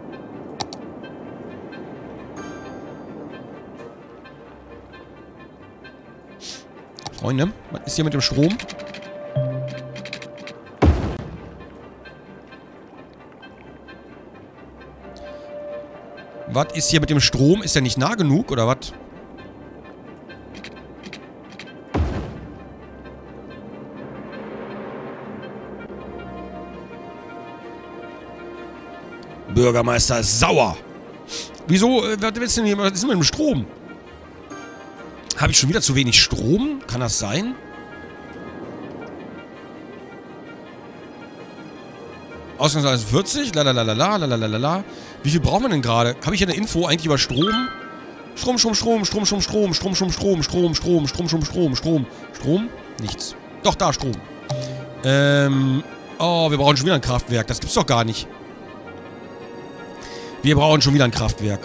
Freunde? Was ist hier mit dem Strom? Was ist hier mit dem Strom? Ist der nicht nah genug, oder was? Bürgermeister ist sauer. Wieso? Was willst du denn hier? Was ist denn mit dem Strom? Habe ich schon wieder zu wenig Strom? Kann das sein? Ausgangsleistung 40, lalalala. Wie viel brauchen wir denn gerade? Habe ich hier eine Info eigentlich über Strom? Strom. Nichts. Doch, da, Strom. Oh, wir brauchen schon wieder ein Kraftwerk. Das gibt's doch gar nicht. Wir brauchen schon wieder ein Kraftwerk.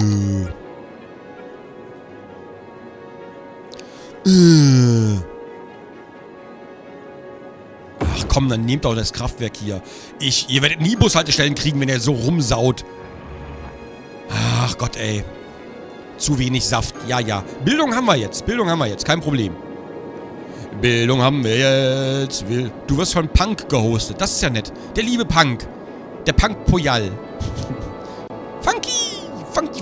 Ach komm, dann nehmt doch das Kraftwerk hier. Ihr werdet nie Bushaltestellen kriegen, wenn ihr so rumsaut. Ach Gott, ey. Zu wenig Saft. Ja, ja. Bildung haben wir jetzt. Kein Problem. Bildung haben wir jetzt. Du wirst von Punk gehostet. Das ist ja nett. Der liebe Punk. Der Punk Poyal. Funky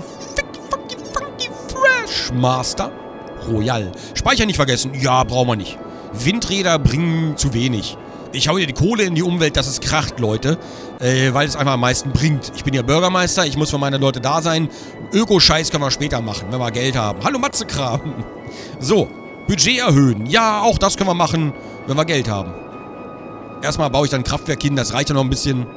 Fresh Master Royal. Speicher nicht vergessen. Ja, brauchen wir nicht. Windräder bringen zu wenig. Ich hau hier die Kohle in die Umwelt, dass es kracht, Leute. Weil es einfach am meisten bringt. Ich bin ja Bürgermeister, ich muss für meine Leute da sein. Öko-Scheiß können wir später machen, wenn wir Geld haben. Hallo Matzekram. So, Budget erhöhen. Ja, auch das können wir machen, wenn wir Geld haben. Erstmal baue ich dann ein Kraftwerk hin, das reicht ja noch ein bisschen.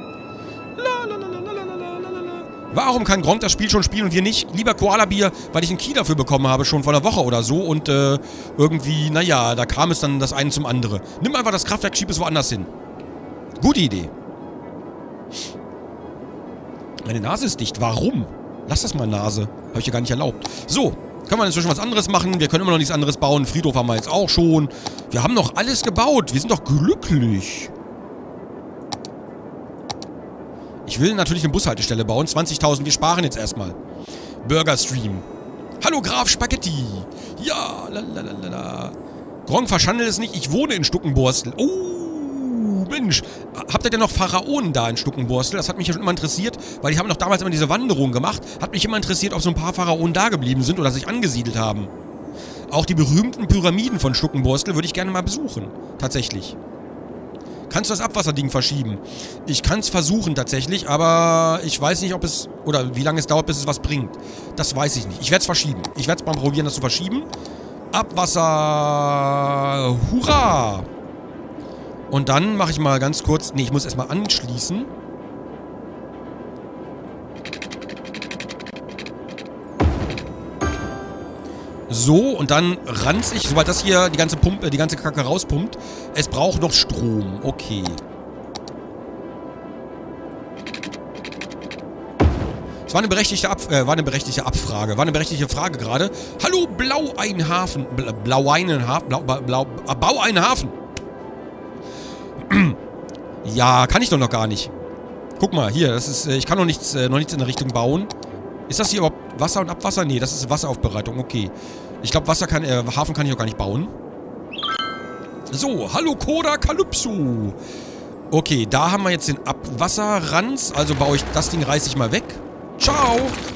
Warum kann Gronk das Spiel schon spielen und wir nicht? Lieber Koala-Bier, weil ich einen Key dafür bekommen habe, schon vor einer Woche oder so. Und irgendwie, naja, da kam es dann das eine zum anderen. Nimm einfach das Kraftwerk, schieb es woanders hin. Gute Idee. Meine Nase ist dicht. Warum? Lass das mal, Nase. Habe ich ja gar nicht erlaubt. So, können wir inzwischen was anderes machen. Wir können immer noch nichts anderes bauen. Friedhof haben wir jetzt auch schon. Wir haben doch alles gebaut. Wir sind doch glücklich. Ich will natürlich eine Bushaltestelle bauen. 20.000, wir sparen jetzt erstmal. Burgerstream. Hallo Graf Spaghetti. Ja, lalalala. Gronk, verschandelt es nicht. Ich wohne in Stuckenborstel. Oh, Mensch. Habt ihr denn noch Pharaonen da in Stuckenborstel? Das hat mich ja schon immer interessiert, weil die haben doch damals immer diese Wanderung gemacht. Hat mich immer interessiert, ob so ein paar Pharaonen da geblieben sind oder sich angesiedelt haben. Auch die berühmten Pyramiden von Stuckenborstel würde ich gerne mal besuchen. Tatsächlich. Kannst du das Abwasserding verschieben? Ich kann es versuchen tatsächlich, aber ich weiß nicht, ob es... Oder wie lange es dauert, bis es was bringt. Das weiß ich nicht. Ich werde es verschieben. Ich werde es mal probieren, das zu verschieben. Abwasser... Hurra! Und dann mache ich mal ganz kurz... Ne, ich muss erstmal anschließen. So, und dann ranz ich, sobald das hier die ganze Kacke rauspumpt. Es braucht noch Strom. Okay. Es war eine berechtigte Abfrage. War eine berechtigte Frage gerade. Hallo, Blaueinhafen. Baueinhafen. Ja, kann ich doch noch gar nicht. Guck mal, hier, das ist, ich kann noch nichts in der Richtung bauen. Ist das hier überhaupt Wasser und Abwasser? Nee, das ist Wasseraufbereitung, okay. Ich glaube, Hafen kann ich auch gar nicht bauen. So, hallo Koda Kalypso. Okay, da haben wir jetzt den Abwasserranz. Also baue ich, das Ding reiße ich mal weg. Ciao.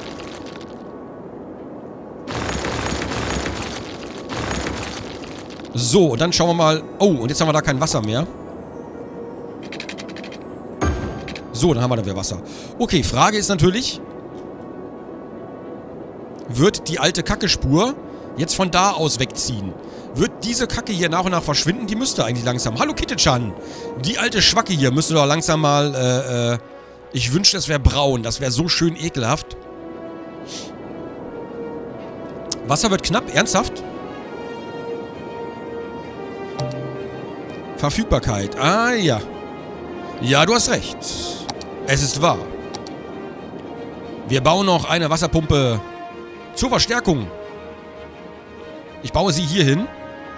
So, und dann schauen wir mal. Oh, und jetzt haben wir da kein Wasser mehr. So, dann haben wir da wieder Wasser. Okay, Frage ist natürlich... Wird die alte Kackespur jetzt von da aus wegziehen? Wird diese Kacke hier nach und nach verschwinden? Die müsste eigentlich langsam... Hallo Kitte-chan! Die alte Schwacke hier müsste doch langsam mal, ich wünschte, es wäre braun. Das wäre so schön ekelhaft. Wasser wird knapp? Ernsthaft? Verfügbarkeit. Ah, ja. Ja, du hast recht. Es ist wahr. Wir bauen noch eine Wasserpumpe... Zur Verstärkung Ich baue sie hier hin.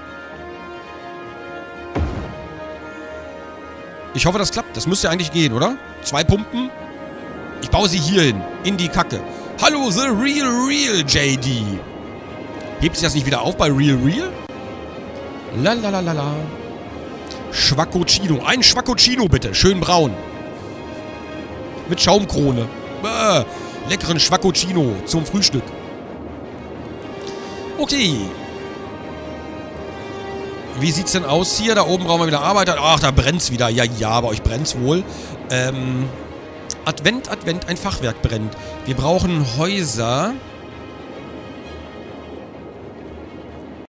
Ich hoffe, das klappt. Das müsste eigentlich gehen, oder? 2 Pumpen. Ich baue sie hier hin. In die Kacke. Hallo, The Real JD. Hebt sich das nicht wieder auf bei Real? Lalalala. Schwaccocino. Ein Schwaccocino bitte. Schön braun. Mit Schaumkrone. Leckeren Schwaccocino zum Frühstück. Okay. Wie sieht's denn aus hier? Da oben brauchen wir wieder Arbeiter. Ach, da brennt's wieder. Ja, bei euch brennt's wohl. Advent, ein Fachwerk brennt. Wir brauchen Häuser.